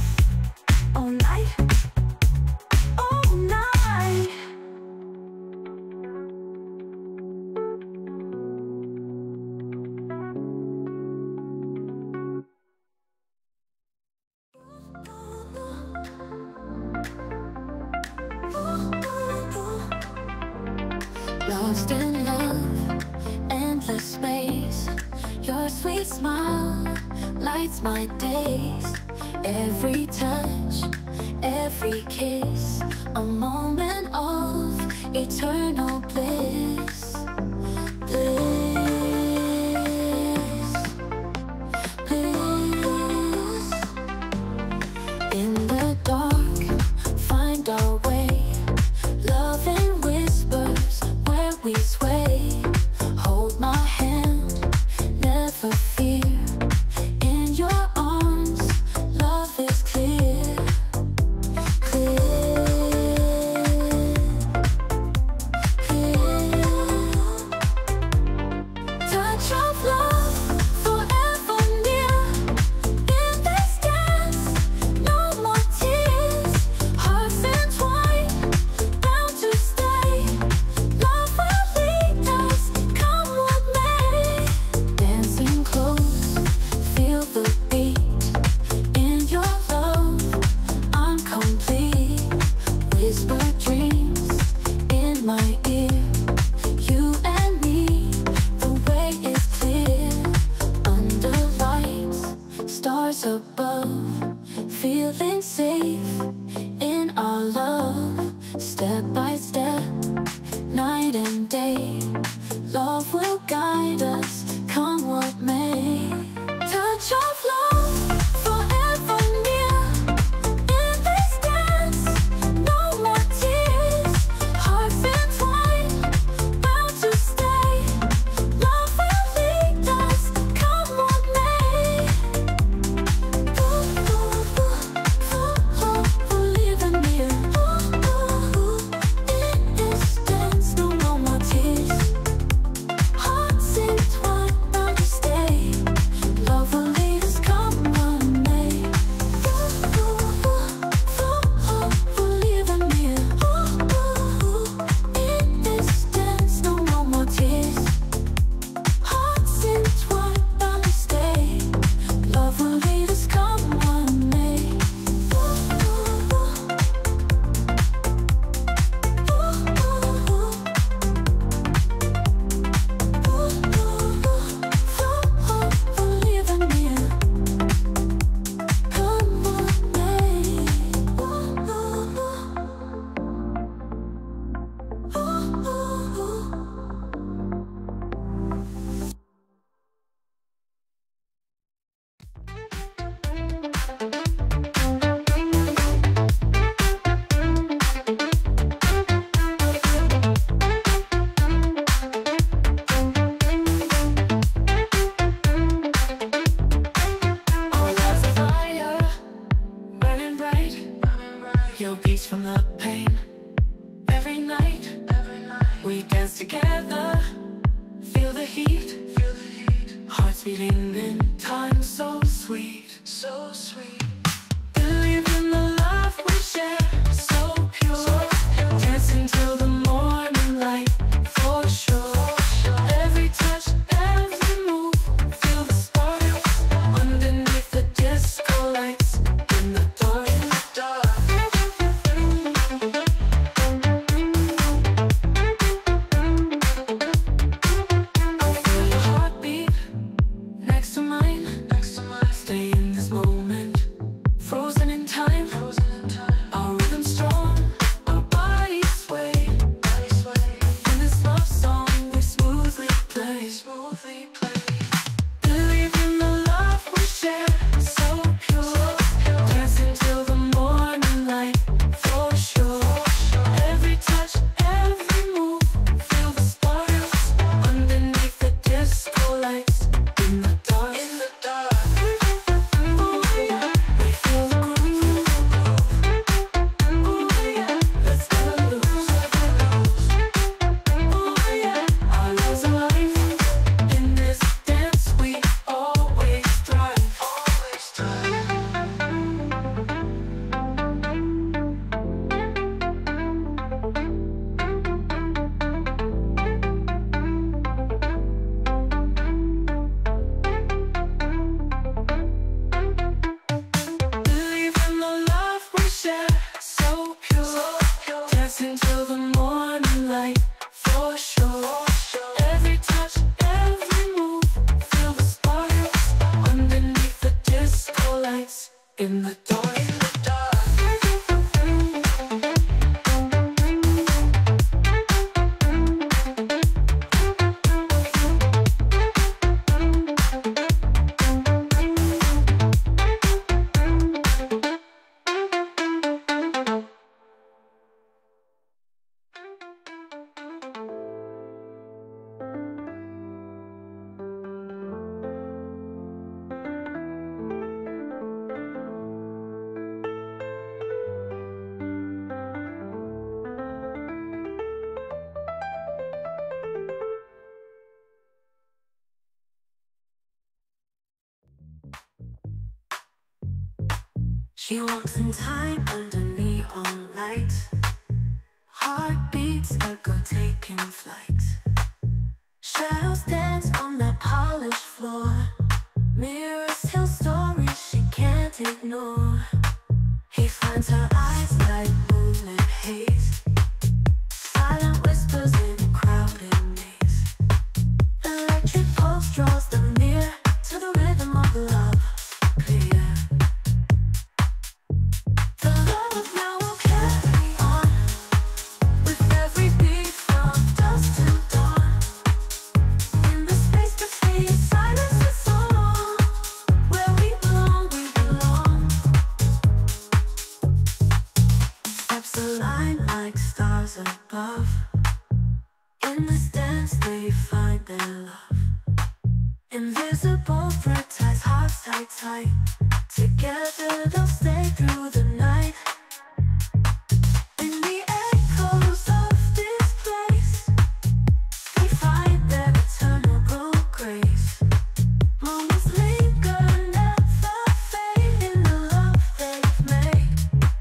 all night, all night. Lost in love, endless space. Your sweet smile lights my days. Every touch, every kiss, a moment of eternal bliss. Bliss, bliss. In the dark, find our way. Love in whispers where we sway. Hold my hand, never fear. In your arms, love is clear, clear, clear. stay. Love will guide us, come what may. Touch of love, forever near. In this dance, no more tears. Hearts entwined, bound to stay. Love will lead us, come what may. Ooh, ooh, ooh, ooh, ooh, we'll live in near. Ooh, ooh, ooh, in this dance, no, no more tears. Hearts entwined, bound to stay. Love will lead us, come what may. Ooh, ooh, ooh, ooh, ooh, we'll live in near. Ooh, ooh, ooh, in this dance, no, no more tears. Hearts entwined, bound to stay. Love will lead us, come what may. Ooh, ooh, ooh. Ooh, ooh, ooh. Our lives are fire, burning bright. Your beats from the pain. Every night, we dance together. Feel the heat, hearts beating in time, so sweet, so sweet. Believe in the love we share, so pure. Dancing till the morning light, for sure. Every touch, every move, feel the spark underneath the disco lights. In the dark, in the dark. I feel your heartbeat next to mine. Stay in this moment, frozen in time. Our rhythm strong, our bodies sway. In this love song we smoothly play. Believe in the love we share, so pure. Dancing till the morning light, for sure. Every touch, every move, feel the sparks underneath the disco lights. In the dark, in the dark. Ooh, yeah. We feel the groove. Ooh, yeah. Let's get loose. Ooh, yeah. Our lives are life. In this dance we always thrive. Always thrive. Believe in the love we share, so pure. Dancing till the morning light, for sure. Every touch, every move, feel the sparks underneath the disco lights. In the dark, in the dark. She walks in time under neon light. Heartbeats echo taking flight. Shadows dance on that polished floor. Mirrors tell stories she can't ignore. He finds her eyes like moonlit haze. Silent whispers in a crowded maze. Electric pulse draws them near to the rhythm of love. Clear. The love now will carry on with every beat from dusk to dawn. In this dance they find their love. Invisible thread ties hearts tight, tight. Together they'll stay through the night. In the echoes of this place, they find their eternal grace. Moments linger, never fade in the love they've made.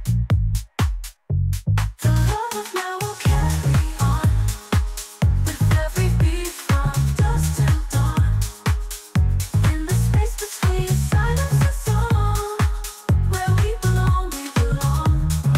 The love of now will carry on, with every beat from dusk till dawn. In the space between silence and song, where we belong, we belong.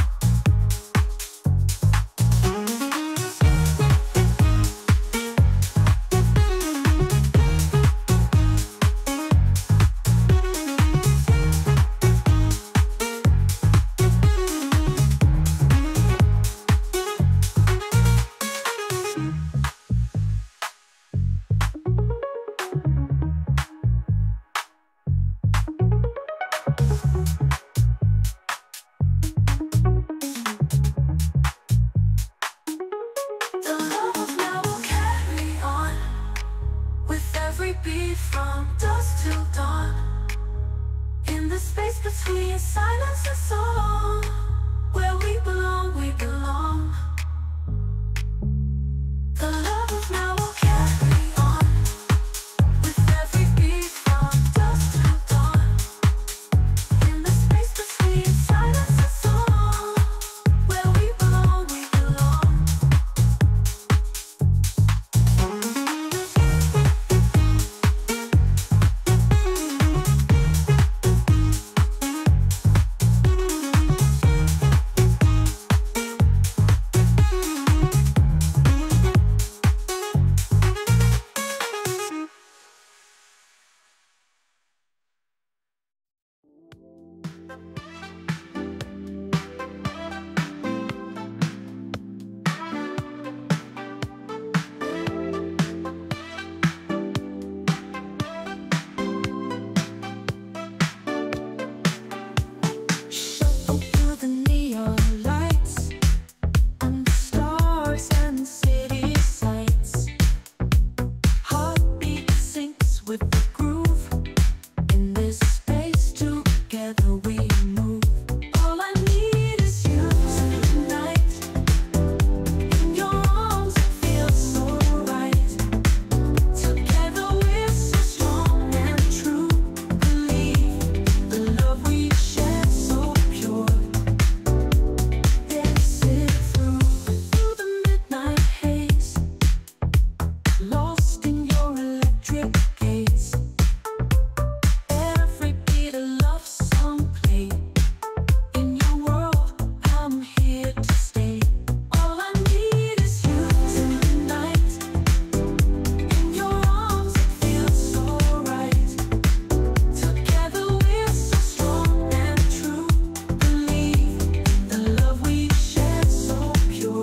The love of now will carry on, with every beat from dusk till dawn. In the space between silence and song, where we belong, we belong. The love of now will carry on, with every beat from dusk till dawn. In the space between silence and song, where we belong, we belong. Through the neon lights and the stars and city sights, heartbeat syncs with the groove. In this space together we move. All I need is you tonight. In your arms it feels so right. Together we're so strong and true. Believe the love we share so pure. Dance it through, through the midnight haze, lost in your electric gaze. Every beat a love song played. In your world, I'm here to stay. All I need is you tonight. In your arms, it feels so right. Together we're so strong and true. Believe the love we share so pure.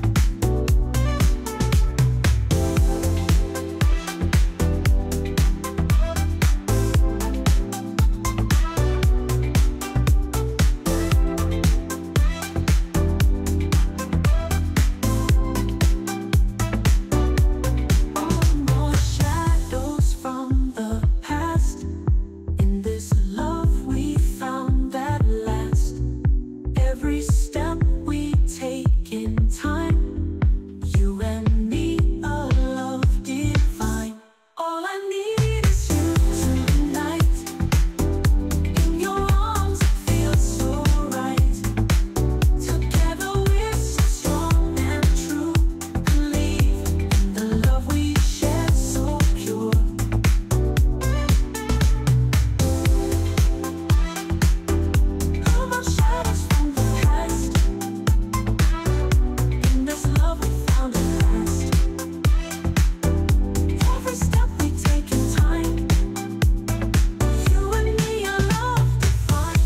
All more shadows from the past. In this love we found that last. Every step we take in time, you and me, a love divine. All I need is you tonight. In your arms it feels so right. Together we're so strong and true. Believe in the love we share so pure. No more shadows from the past. In this love we found at last. Every step we take in time, you and me, a love divine.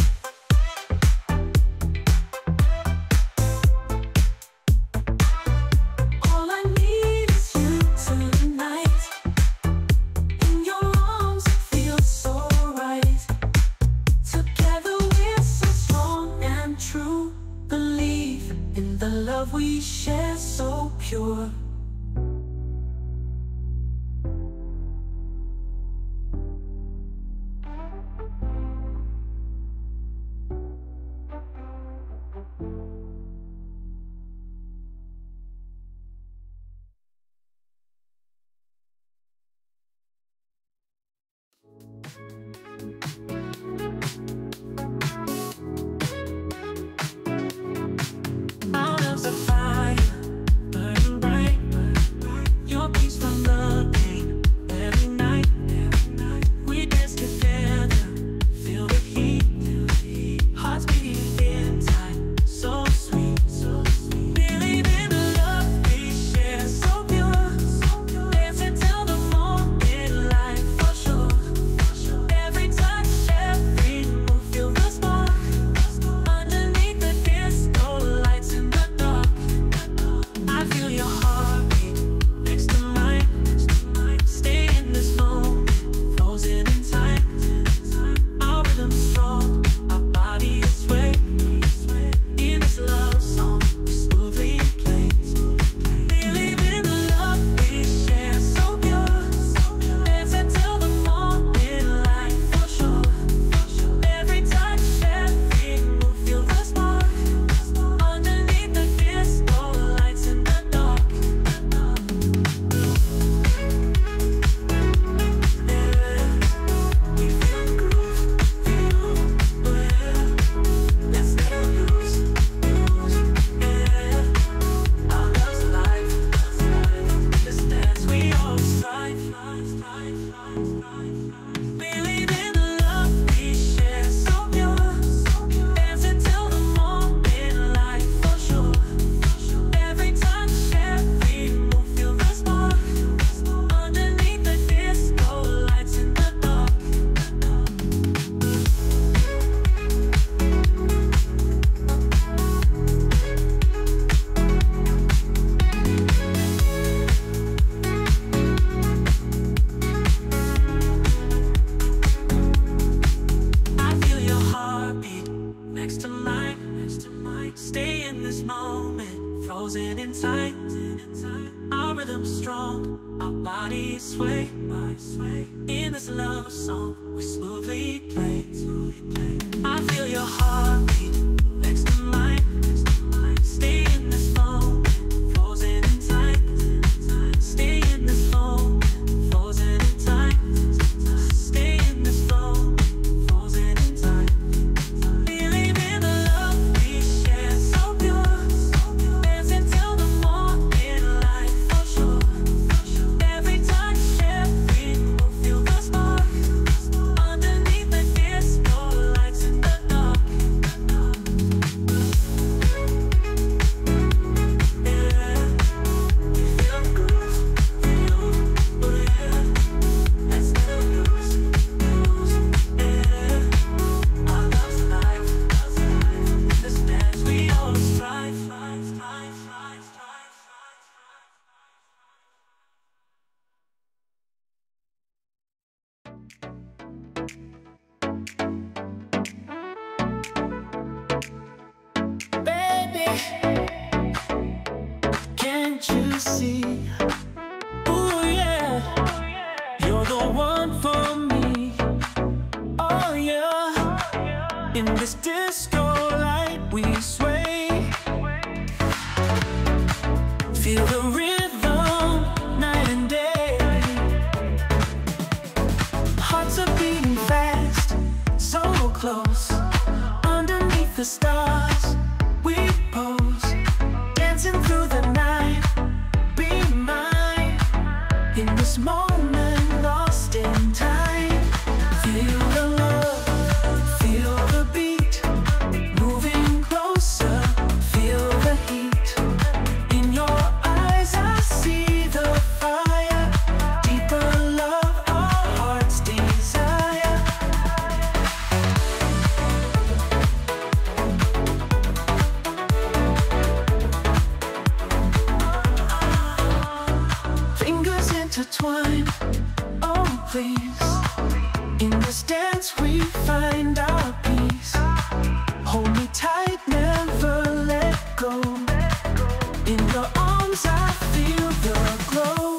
All I need is you tonight. In your arms it feels so right. Together we're so strong and true. Believe in the love we share so pure. Out of the fire, burning bright, your peace from the pain. Every night, we dance together, feel the heat, hearts beating in time, so sweet, so sweet. Believe in the love we share, so pure, dance until the morning light, for sure. Every touch, every move, feel the spark, underneath the disco lights in the dark. I feel your heartbeat next to mine, stay in this moment, frozen in time. Our rhythm strong, our body is sway, in this love song we smoothly play. Believe in the love we share, so pure, dance until the morning light, for sure. Every touch, every move, feel the spark, underneath the disco lights in the dark. We feel the groove, feel, yeah. Let's never lose, lose, yeah. Our love's alive, this dance we all strive. Believe in the love we share, so pure, dance until the morning light, for sure. Every touch, every move, feel the spark, underneath the disco lights in the dark. I feel your heartbeat next to mine, stay in this moment, frozen in time. Our rhythm strong, our bodies sway, in this love song we smoothly play. I feel your heartbeat next to mine, stay in this moment, frozen in time. Stay in this moment, frozen in time. Stay in this moment, frozen in time. Believe in the love we share, so pure, dance until the morning light, for sure. Every touch, every move, feel the spark, underneath the disco lights in the dark. Yeah, we feel the groove, feel, oh yeah. Let's never lose, lose, yeah. Our love's alive, this dance we all strive. Baby, can't you see? Ooh yeah, you're the one for me. Oh yeah, in this disco light we sway. Feel the rhythm night and day. Hearts are beating fast, so close. Underneath the stars we pose, dancing through the night. Be mine in this moment, lost in time. Feel the love, feel the beat, moving closer. Feel the heat in your eyes. I see the fire, deeper love, our hearts desire. Fingers intertwined, oh please. In this dance we find our peace. Hold me tight, never let go. In your arms I feel the glow.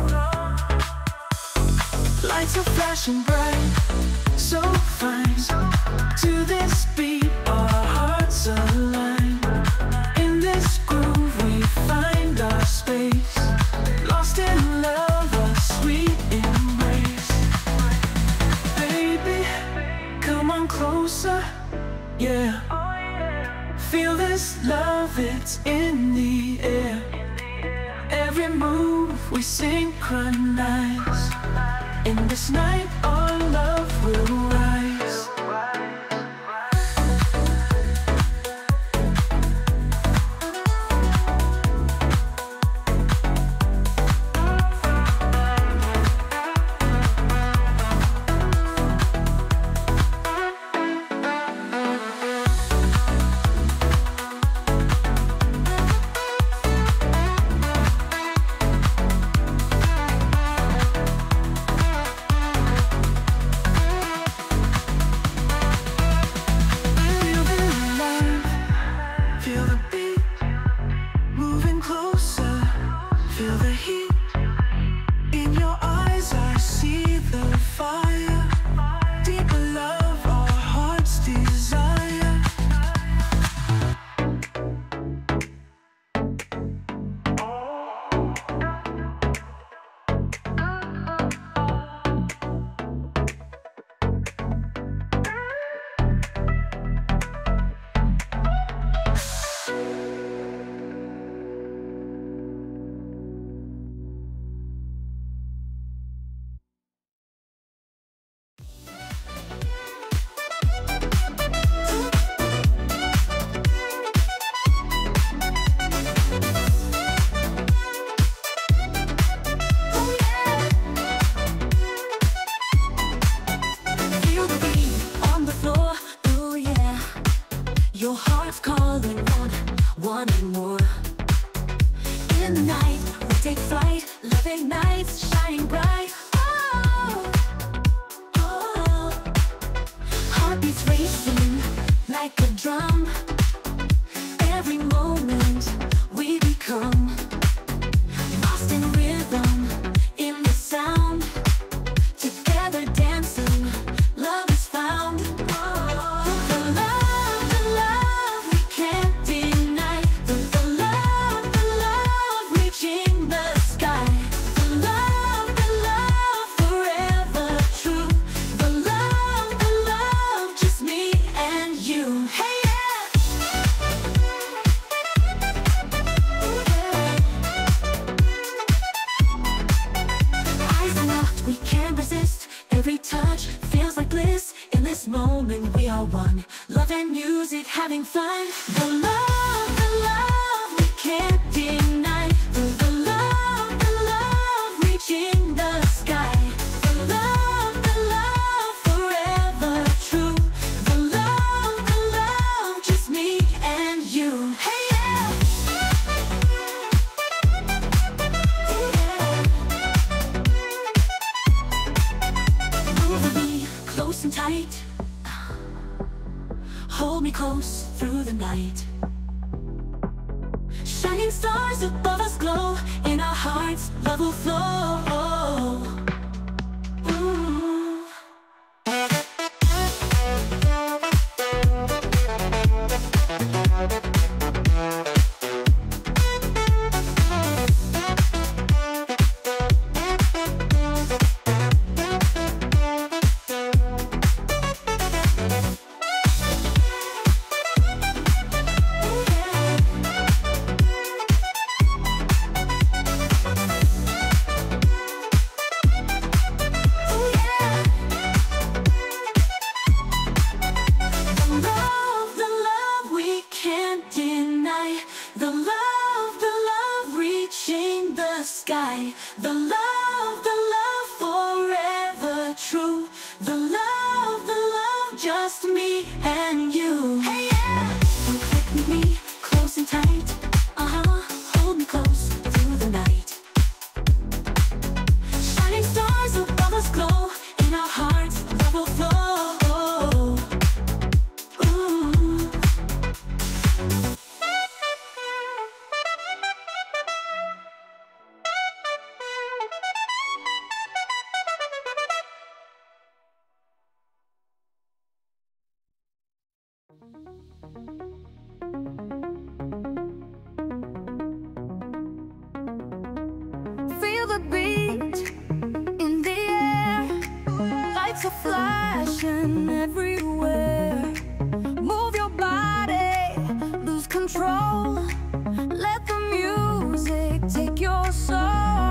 Lights are flashing bright, so fine. To this beat our hearts align. In this groove we find our space. Lost in love, a sweet embrace. Baby, groove we synchronize. In this night our love will rise. Your heart's calling on, wanting more. In the night, we take flight, love ignites, shining bright. Oh, oh. Heartbeats racing like a drum. Every moment we become lost in rhythm, in the sound. Together dancing, love is found. Every touch feels like bliss. In this moment we are one. Love and music, having fun. The love, the love we can't deny. The, the love, the love reaching the sky. The love, the love forever true. The love, the love, just me and you. Hey yeah! Close and tight, hold me close through the night. Shining stars above us glow. In our hearts, love will flow. Ooh. Sky. The love, the love forever true. The love, the love, just me and you. Hey yeah! Protect me close and tight. Uh-huh, hold me close through the night. Shining stars above us glow. In our hearts, love will flow. Ooh. Feel the beat in the air. Lights are flashing everywhere. Move your body, lose control. Let the music take your soul.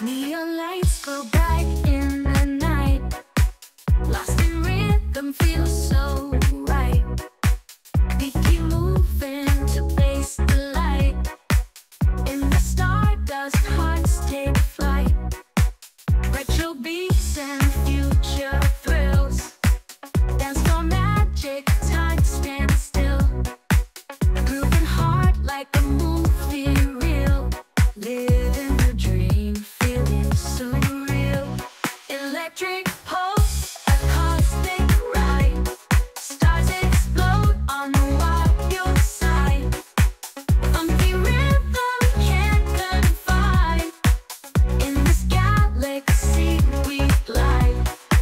Neon lights glow bright in the night. Lost in rhythm, feels so right. We keep moving to face the light. In the stardust, hearts take flight. Retro beats and future thrills. Dance for magic, time stands still. Grooving hard like a movie reel. Living a dream, feeling surreal. Electric pulse, a cosmic ride. Stars explode on the wild side. Funky rhythm can't confine. In this galaxy we glide.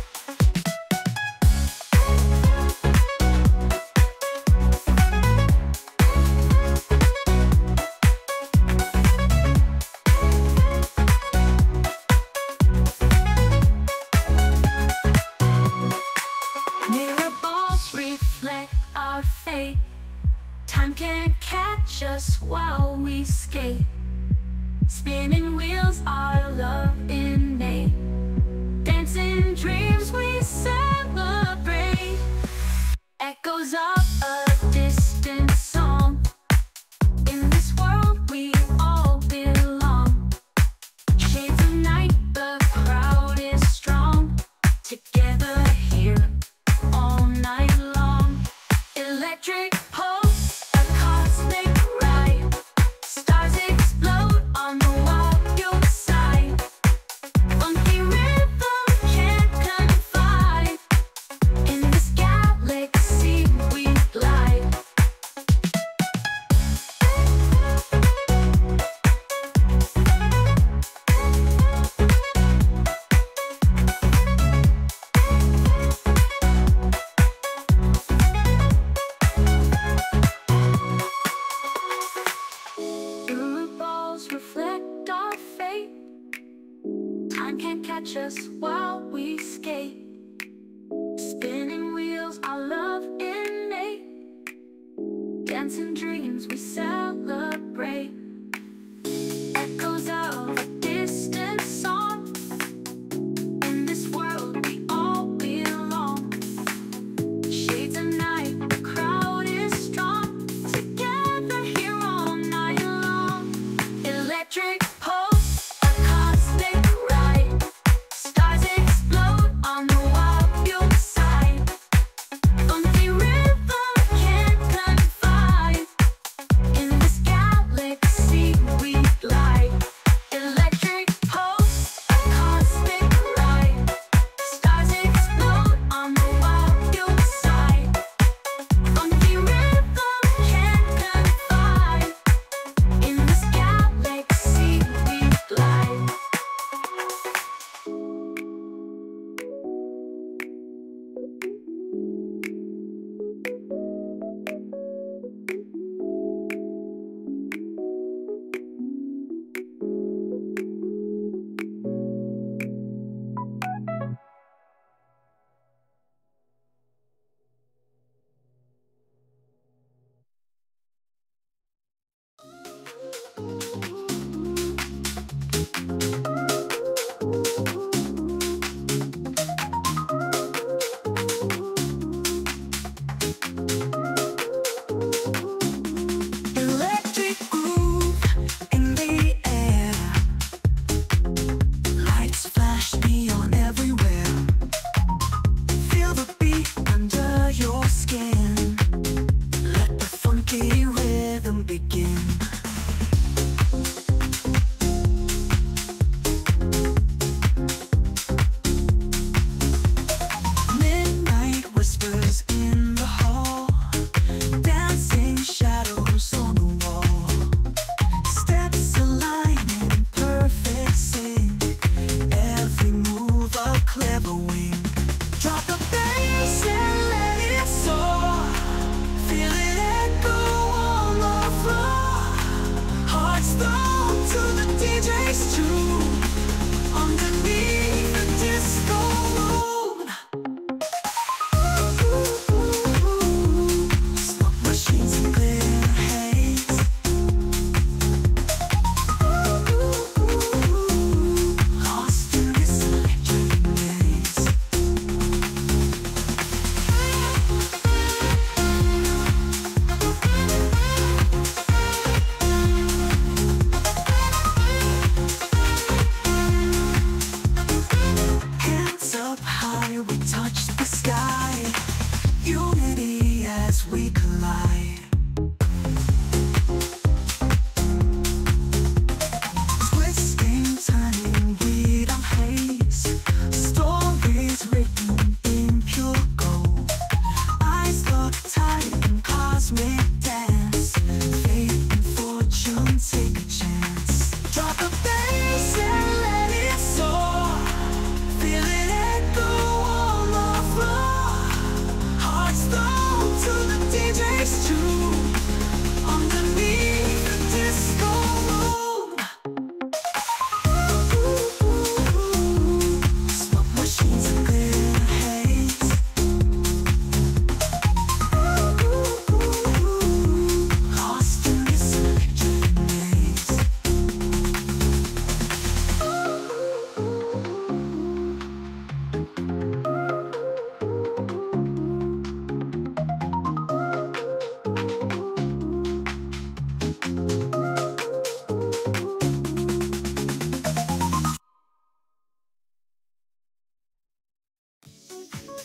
Mirror balls reflect our fate. Time can't catch us while we skate. Spinning wheels, our love innate. Dancing dreams we celebrate. Echoes of a distant song. In this world we all belong. Shades of night, the crowd is strong. Together here all night long. Electric pulse, a cosmic ride. Stars explode on the wild side. Funky rhythm can't confide. In this galaxy we glide. Mirror balls reflect our fate. Time can't catch us while we skate. Spinning wheels, our love innate. Dancing dreams we celebrate. Echoes of a distant song. In this world we all belong. Shades of night, the crowd is strong. Together here all night long. Electric pulse, a cosmic ride. Stars explode on the wild side. Funky rhythm can't confide. In this galaxy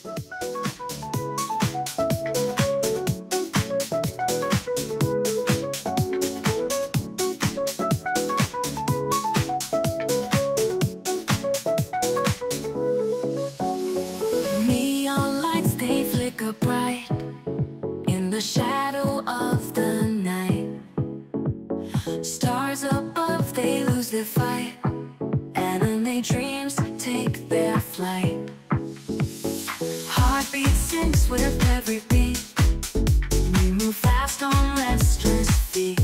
Neon lights, they flicker bright in the shadow of the night. Stars above, they lose their fight. Anime dreams take their flight. Heartbeat syncs with every beat. We move fast on restless feet.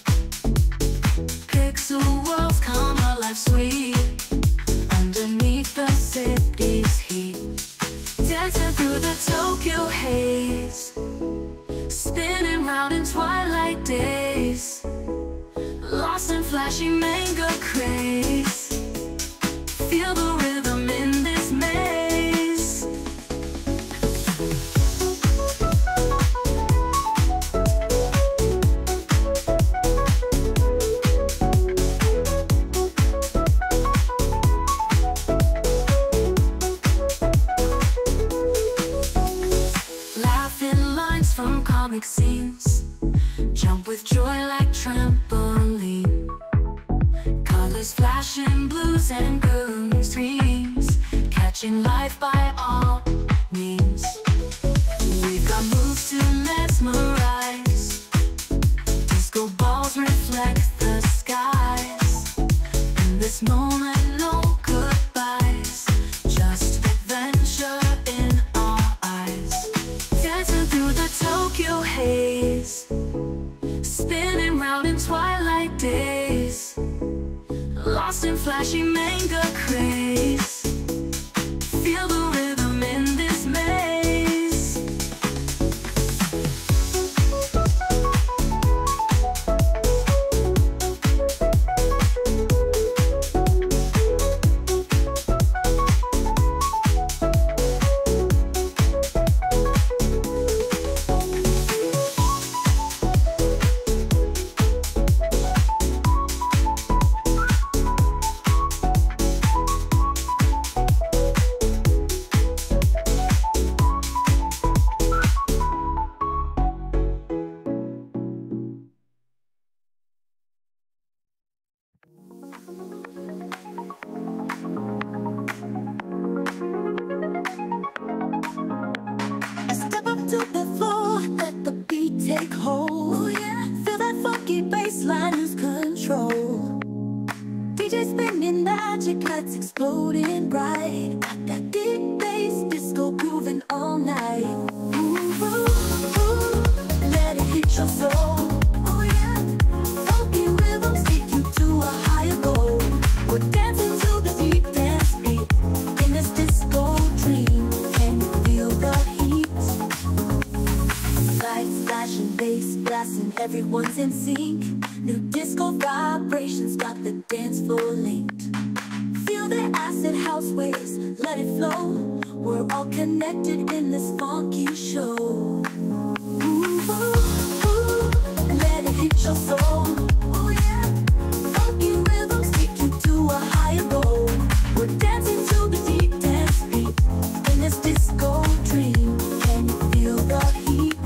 Pixel worlds come alive sweet underneath the city's heat. Dancing through the Tokyo haze, spinning round in twilight days, lost in flashing manga craze. Feel the rhythm in this maze. Laughing lines from comic scenes, jump with joy like trampoline. Colors flashing, blues and green streams, catching life by all means. We've got moves to mesmerize. Disco balls reflect the skies. In this moment, no goodbyes, just adventure in our eyes. Dancing through the Tokyo haze, spinning round in twilight days, lost in flashing manga craze. Feel the rhythm in this maze. Step up to the floor, let the beat take hold. Oh, yeah. Feel that funky bass line lose control. D J spinning magic, lights exploding bright. Got that deep bass disco grooving all night. Ooh, ooh, ooh, let it hit your soul. Oh yeah, funky rhythms take you to a higher goal. We're dancing to the deep dance beat in this disco dream. Can you feel the heat? Lights flashing, bass blasting, everyone's in sync. New disco vibrations got the dance floor linked. Feel the acid house waves, let it flow. We're all connected in this funky show. Ooh, ooh, ooh, let it hit your soul. Oh yeah, funky rhythms take you to a higher goal. We're dancing to the deep dance beat in this disco dream. Can you feel the heat?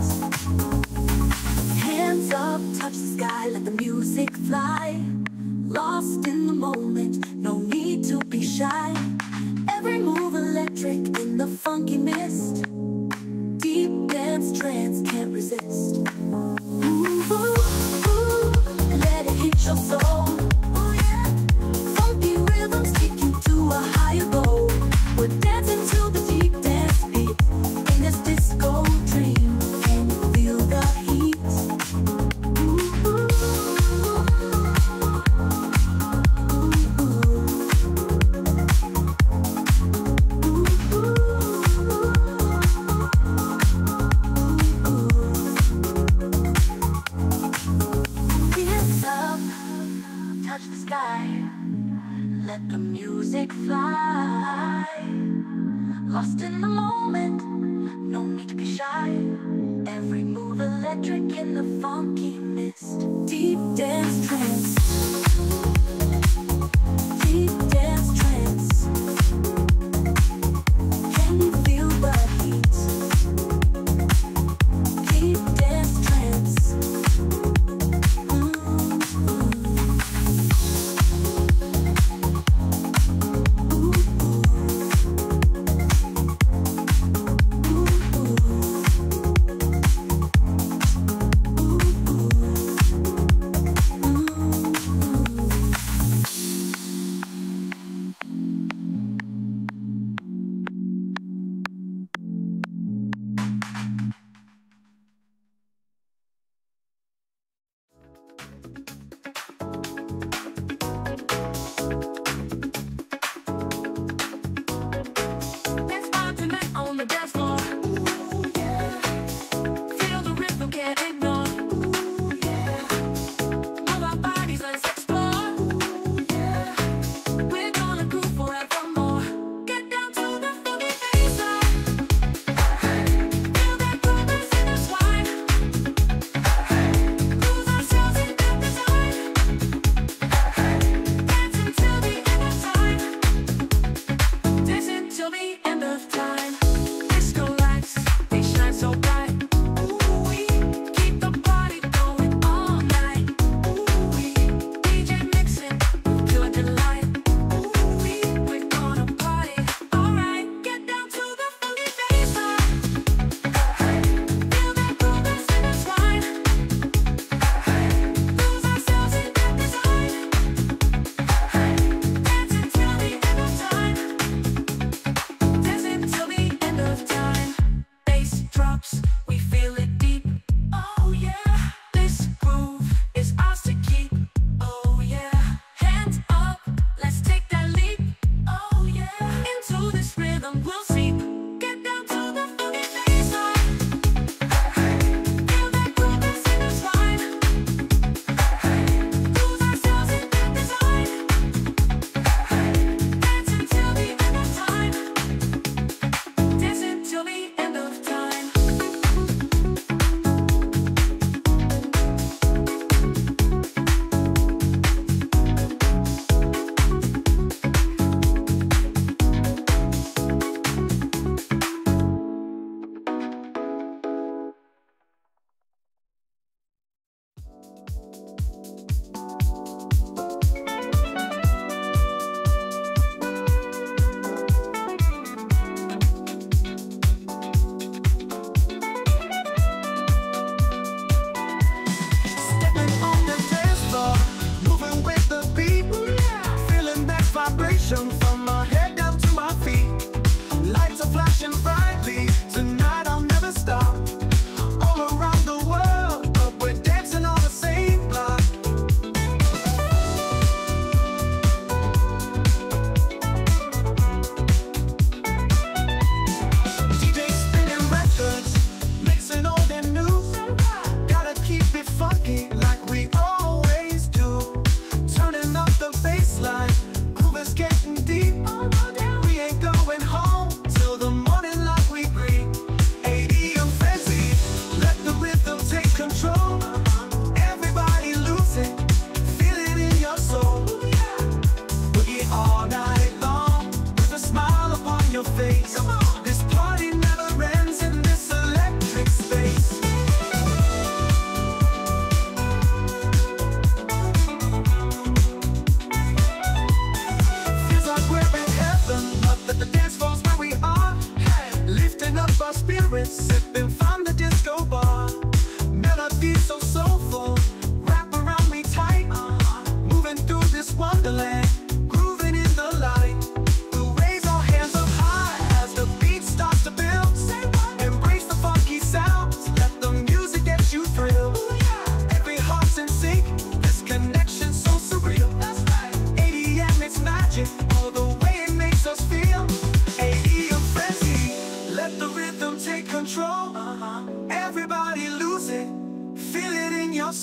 Hands up, touch the sky, let the music fly. Lost in the moment, no need to be shy. Every move electric in the funky mist. Deep dance trance can't resist. Ooh, ooh, ooh, let it hit your soul. Oh yeah, funky rhythms take you to a higher goal. We're dancing to the deep dance beat in this disco dream. Can you feel the heat? Ooh, ooh, touch the sky, let the music fly. Lost in the moment, no need to be shy. Every move electric in the funky mist. Deep dance trance, deep dance trance. Can you feel the heat?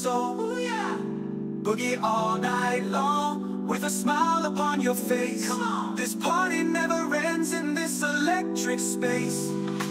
soul. Boogie all night long with a smile upon your face. This party never ends in this electric space.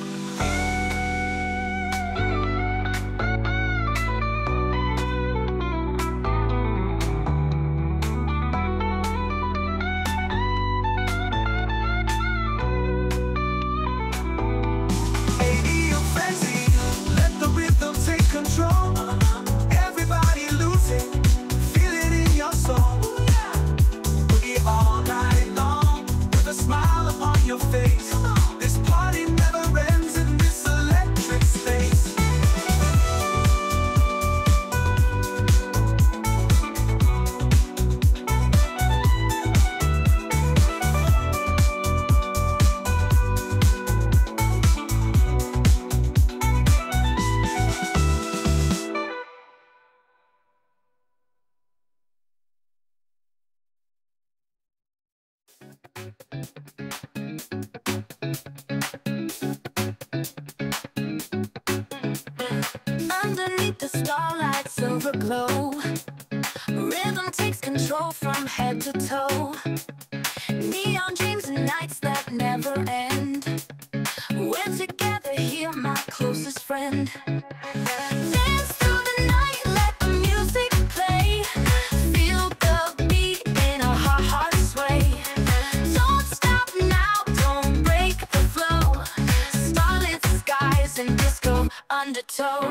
Underneath the starlight, silver glow, rhythm takes control from head to toe. Neon dreams and nights that never end. We're together here, my closest friend. Dance through the night, let the music play. Feel the beat in a heart, heart sway. Don't stop now, don't break the flow. Starlit skies and disco undertow.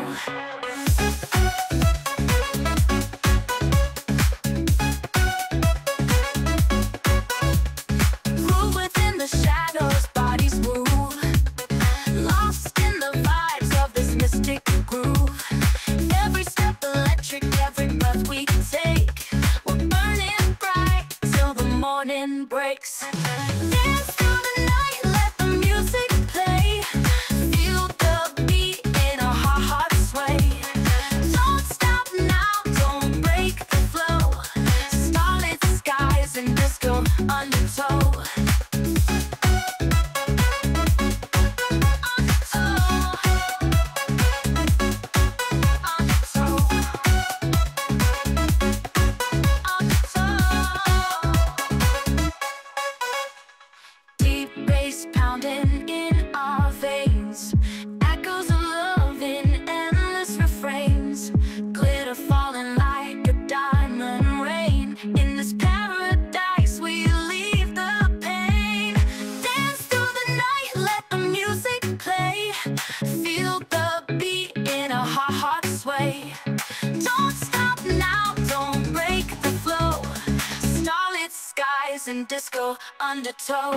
Groove within the shadows, bodies move. Lost in the vibes of this mystic groove. Every step electric, every breath we take. We're burning bright till the morning breaks. Dance through the night, let the music play. Feel the beat in a heart, heart sway. Don't stop now, don't break the flow. Starlit skies and disco undertow. Deep bass pounding in our veins. Echoes of love in endless refrains. Glitter falling like a diamond rain. In this paradise we leave the pain. Dance through the night, let the music play. Feel the beat in a heart, heart sway. Don't stop now, don't break the flow. Starlit skies and disco undertow.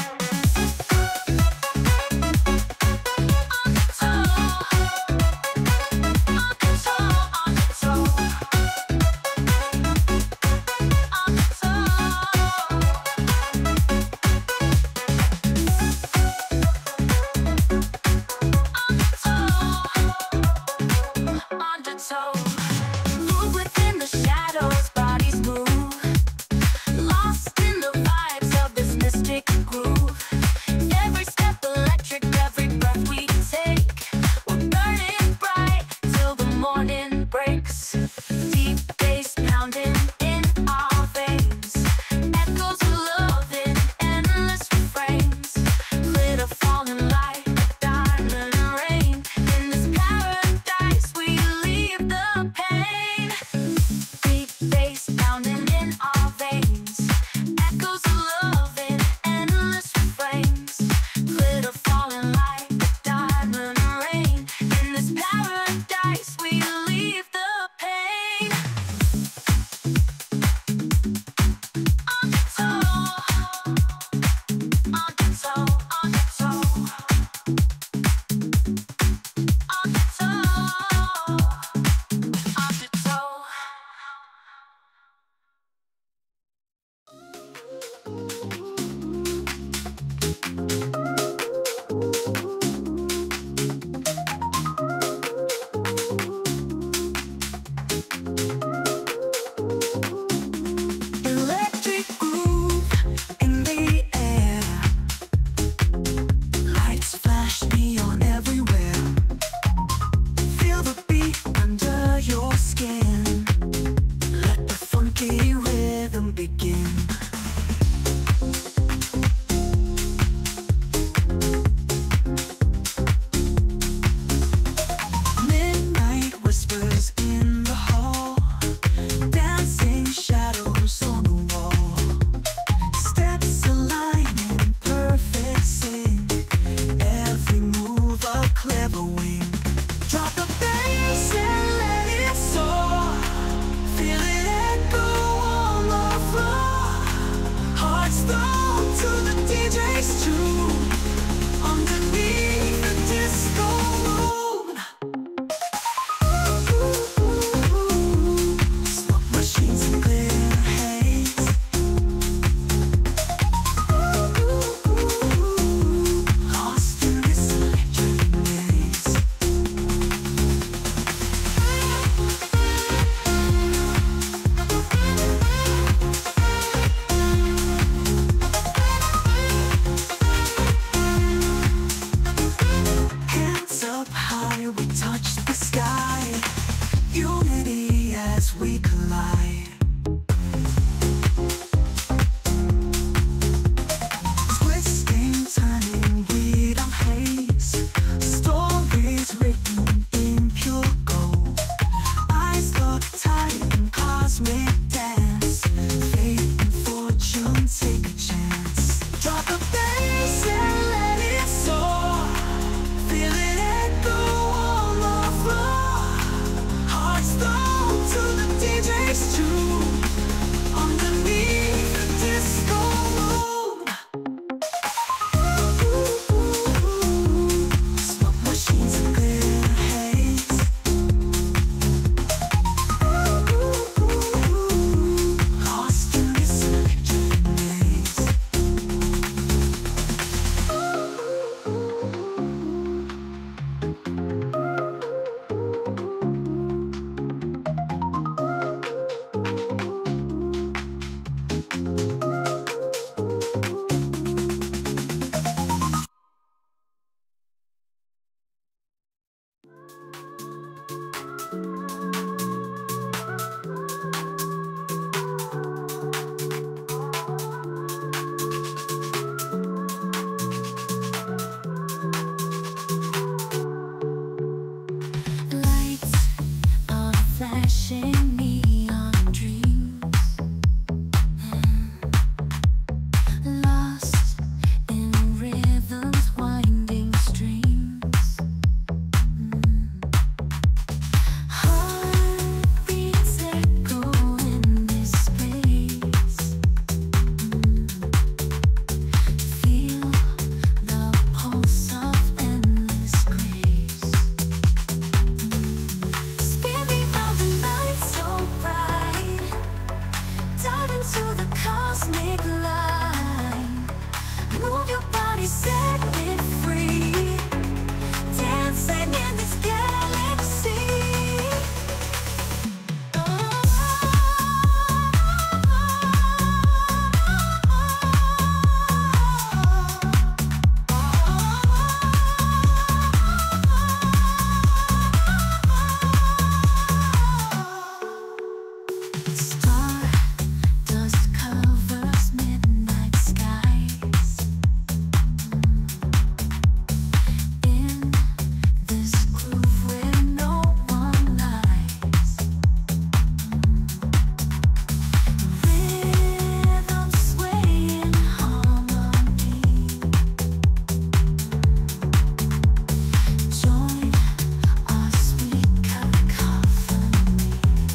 Move within the shadows, bodies move. Lost in the vibes of this mystic groove. fly. Twisting, turning, we don't haze. Stories written in pure gold. Eyes look tight in cosmic dance. Fate and fortune take a chance. Drop a bass and let it soar. Feel it echo on the floor. Hearts thrown to the D J's tune. Underneath the disco moon. Smoke machines and glitter haze. Lost in this electric maze. Lights are flashing neon dreams. Lost in rhythm's winding streams. Heartbeats echo in this space. Feel the pulse of endless grace. Spinning out the night so bright. Dive into the cosmic line. Move your body, set it free. Dancing in this galaxy. Stardust covers midnight skies. In this groove where no one lies. Rhythm sway in harmony. Join our sweet cacophony.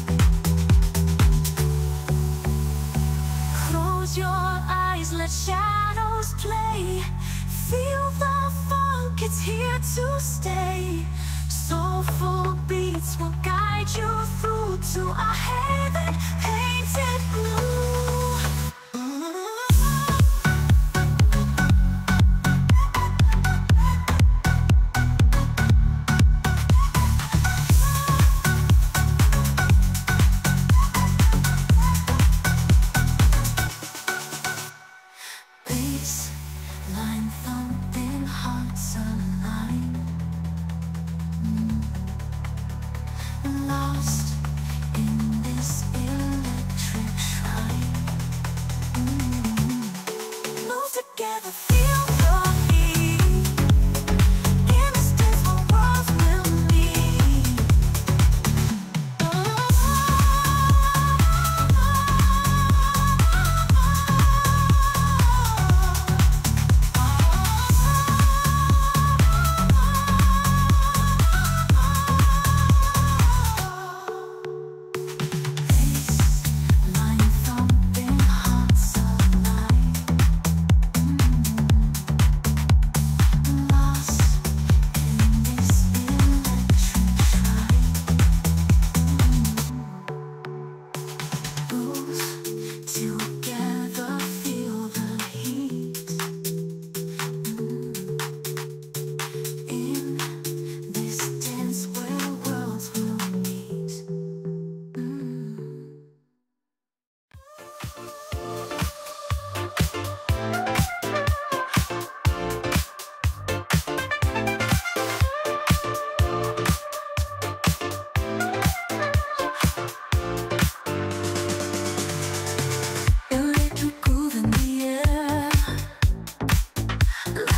Close your eyes, let shadows play. Feel the funk, it's here to stay. Soulful beats will guide you through to a heaven painted blue. Bassline thumping, hearts aligned. Lost in this electric shrine.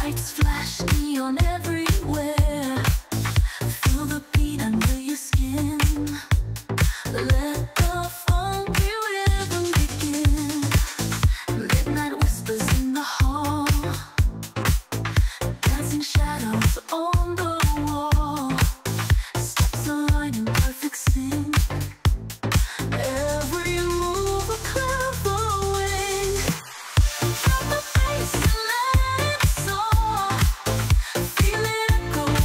Lights flash neon everywhere. Feel the beat under your skin. Let the funky rhythm begin. Midnight whispers in the hall. Dancing shadows on the wall. Steps align in perfect sync. Every move a clever wing. Drop the bass and let it soar. Feel it echo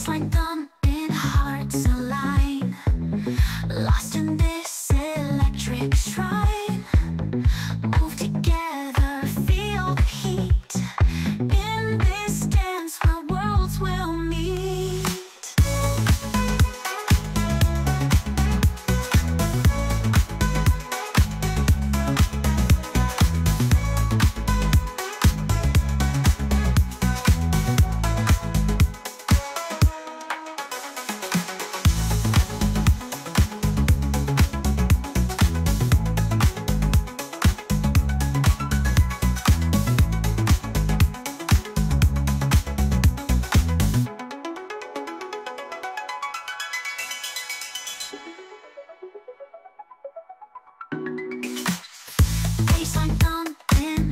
baseline thumping, hearts align, lost in this electric shrine. Move together, feel the heat. In this dance where worlds will meet. Baseline thumping,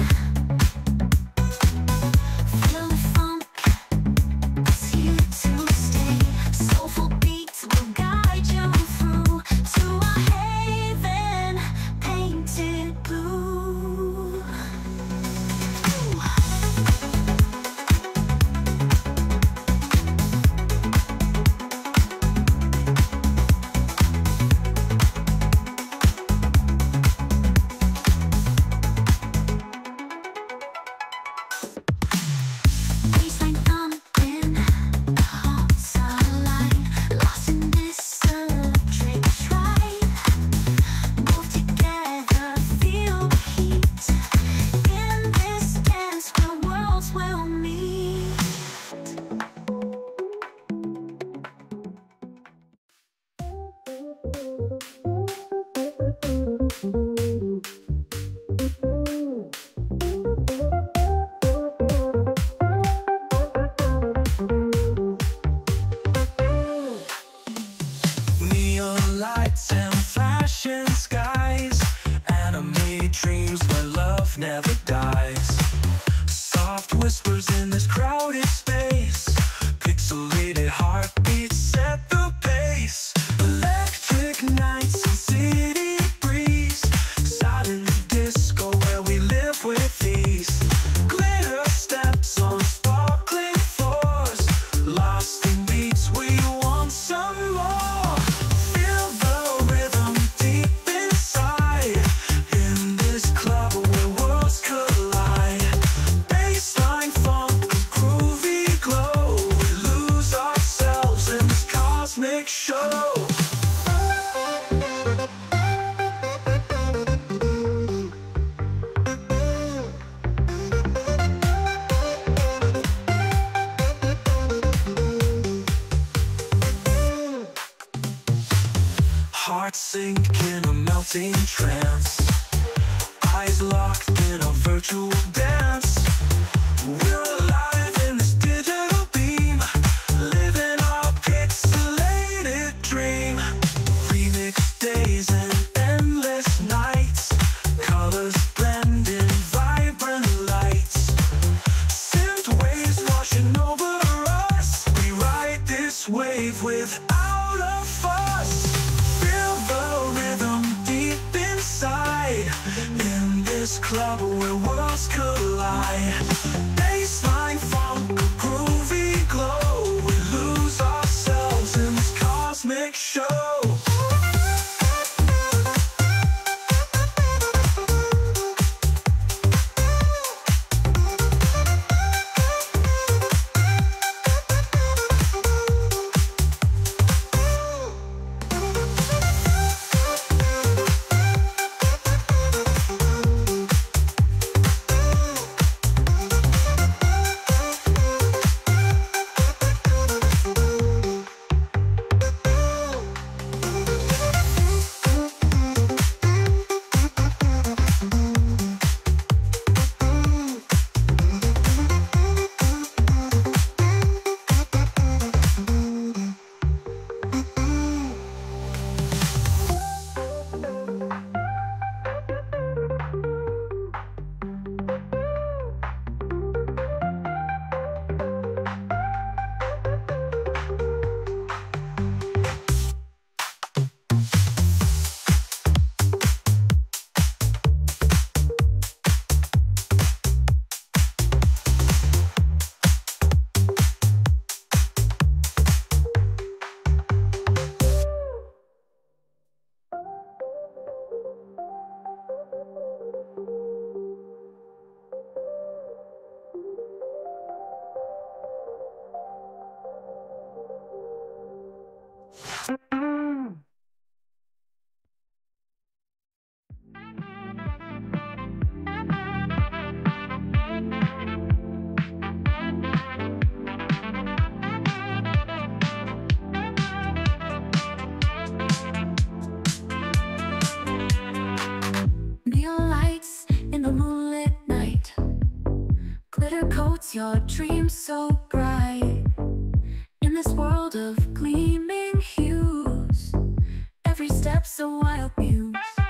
feel the funk, it's here to stay. Soulful beats will guide you through to a haven painted blue. Baseline thumping, hearts align, lost in this electric shrine. Move together, feel the heat. In this dance where worlds will meet. Neon lights and flashing skies, anime dreams where love never dies. Soft whispers in this crowded space, pixelated heartbeats set the pace. Electric nights and city breeze, silent disco where we live with ease. Glitter steps on sparkling floors, lost in beats we want some more. Feel the rhythm deep inside, in this club where worlds collide. Baseline funk, a groovy glow, we lose ourselves in this cosmic show. Hearts sink in a melting trance, eyes locked in a virtual dance. We're alive in this digital beam, living our pixelated dream. Remix days and endless nights, colors blend in vibrant lights. Synth waves washing over us, we ride this wave without a fuss. Feel the rhythm deep inside, in this club where worlds collide. Baseline funk, a groovy glow, we lose ourselves in this cosmic show. our dreams so bright. In this world of gleaming hues, every step's a wild muse.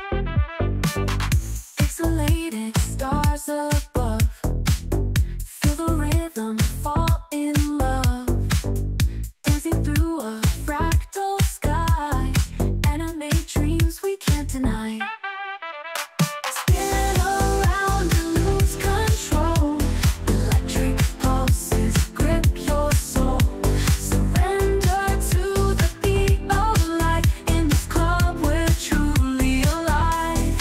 Exhilarating stars above, feel the rhythm, fall in love. Dancing through a fractal sky, animate dreams we can't deny. Spin around and lose control, electric pulses grip your soul. Surrender to the beat of life, in this club we're truly alive.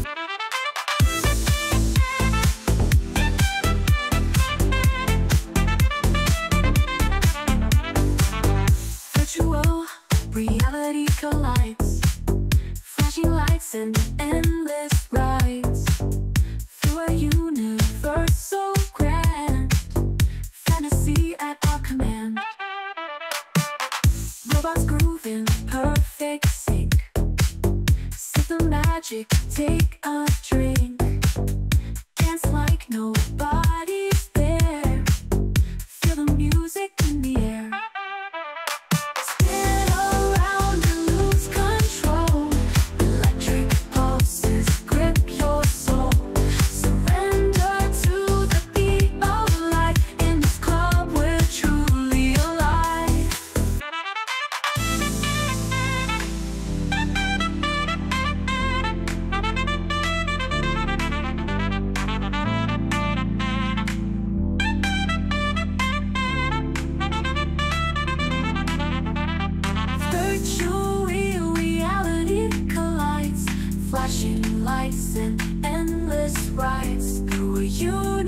Virtual reality collides, flashing lights and endless rides, through a universe so grand, fantasy at our command. Robots groove in perfect sync, sip the magic, take a drink, dance like nobody's there, feel the music in the air. Spin around and lose control, electric pulses grip your soul. Surrender to the beat of life, in this club we're truly alive. Virtual reality collides, flashing lights and endless rides, through a universe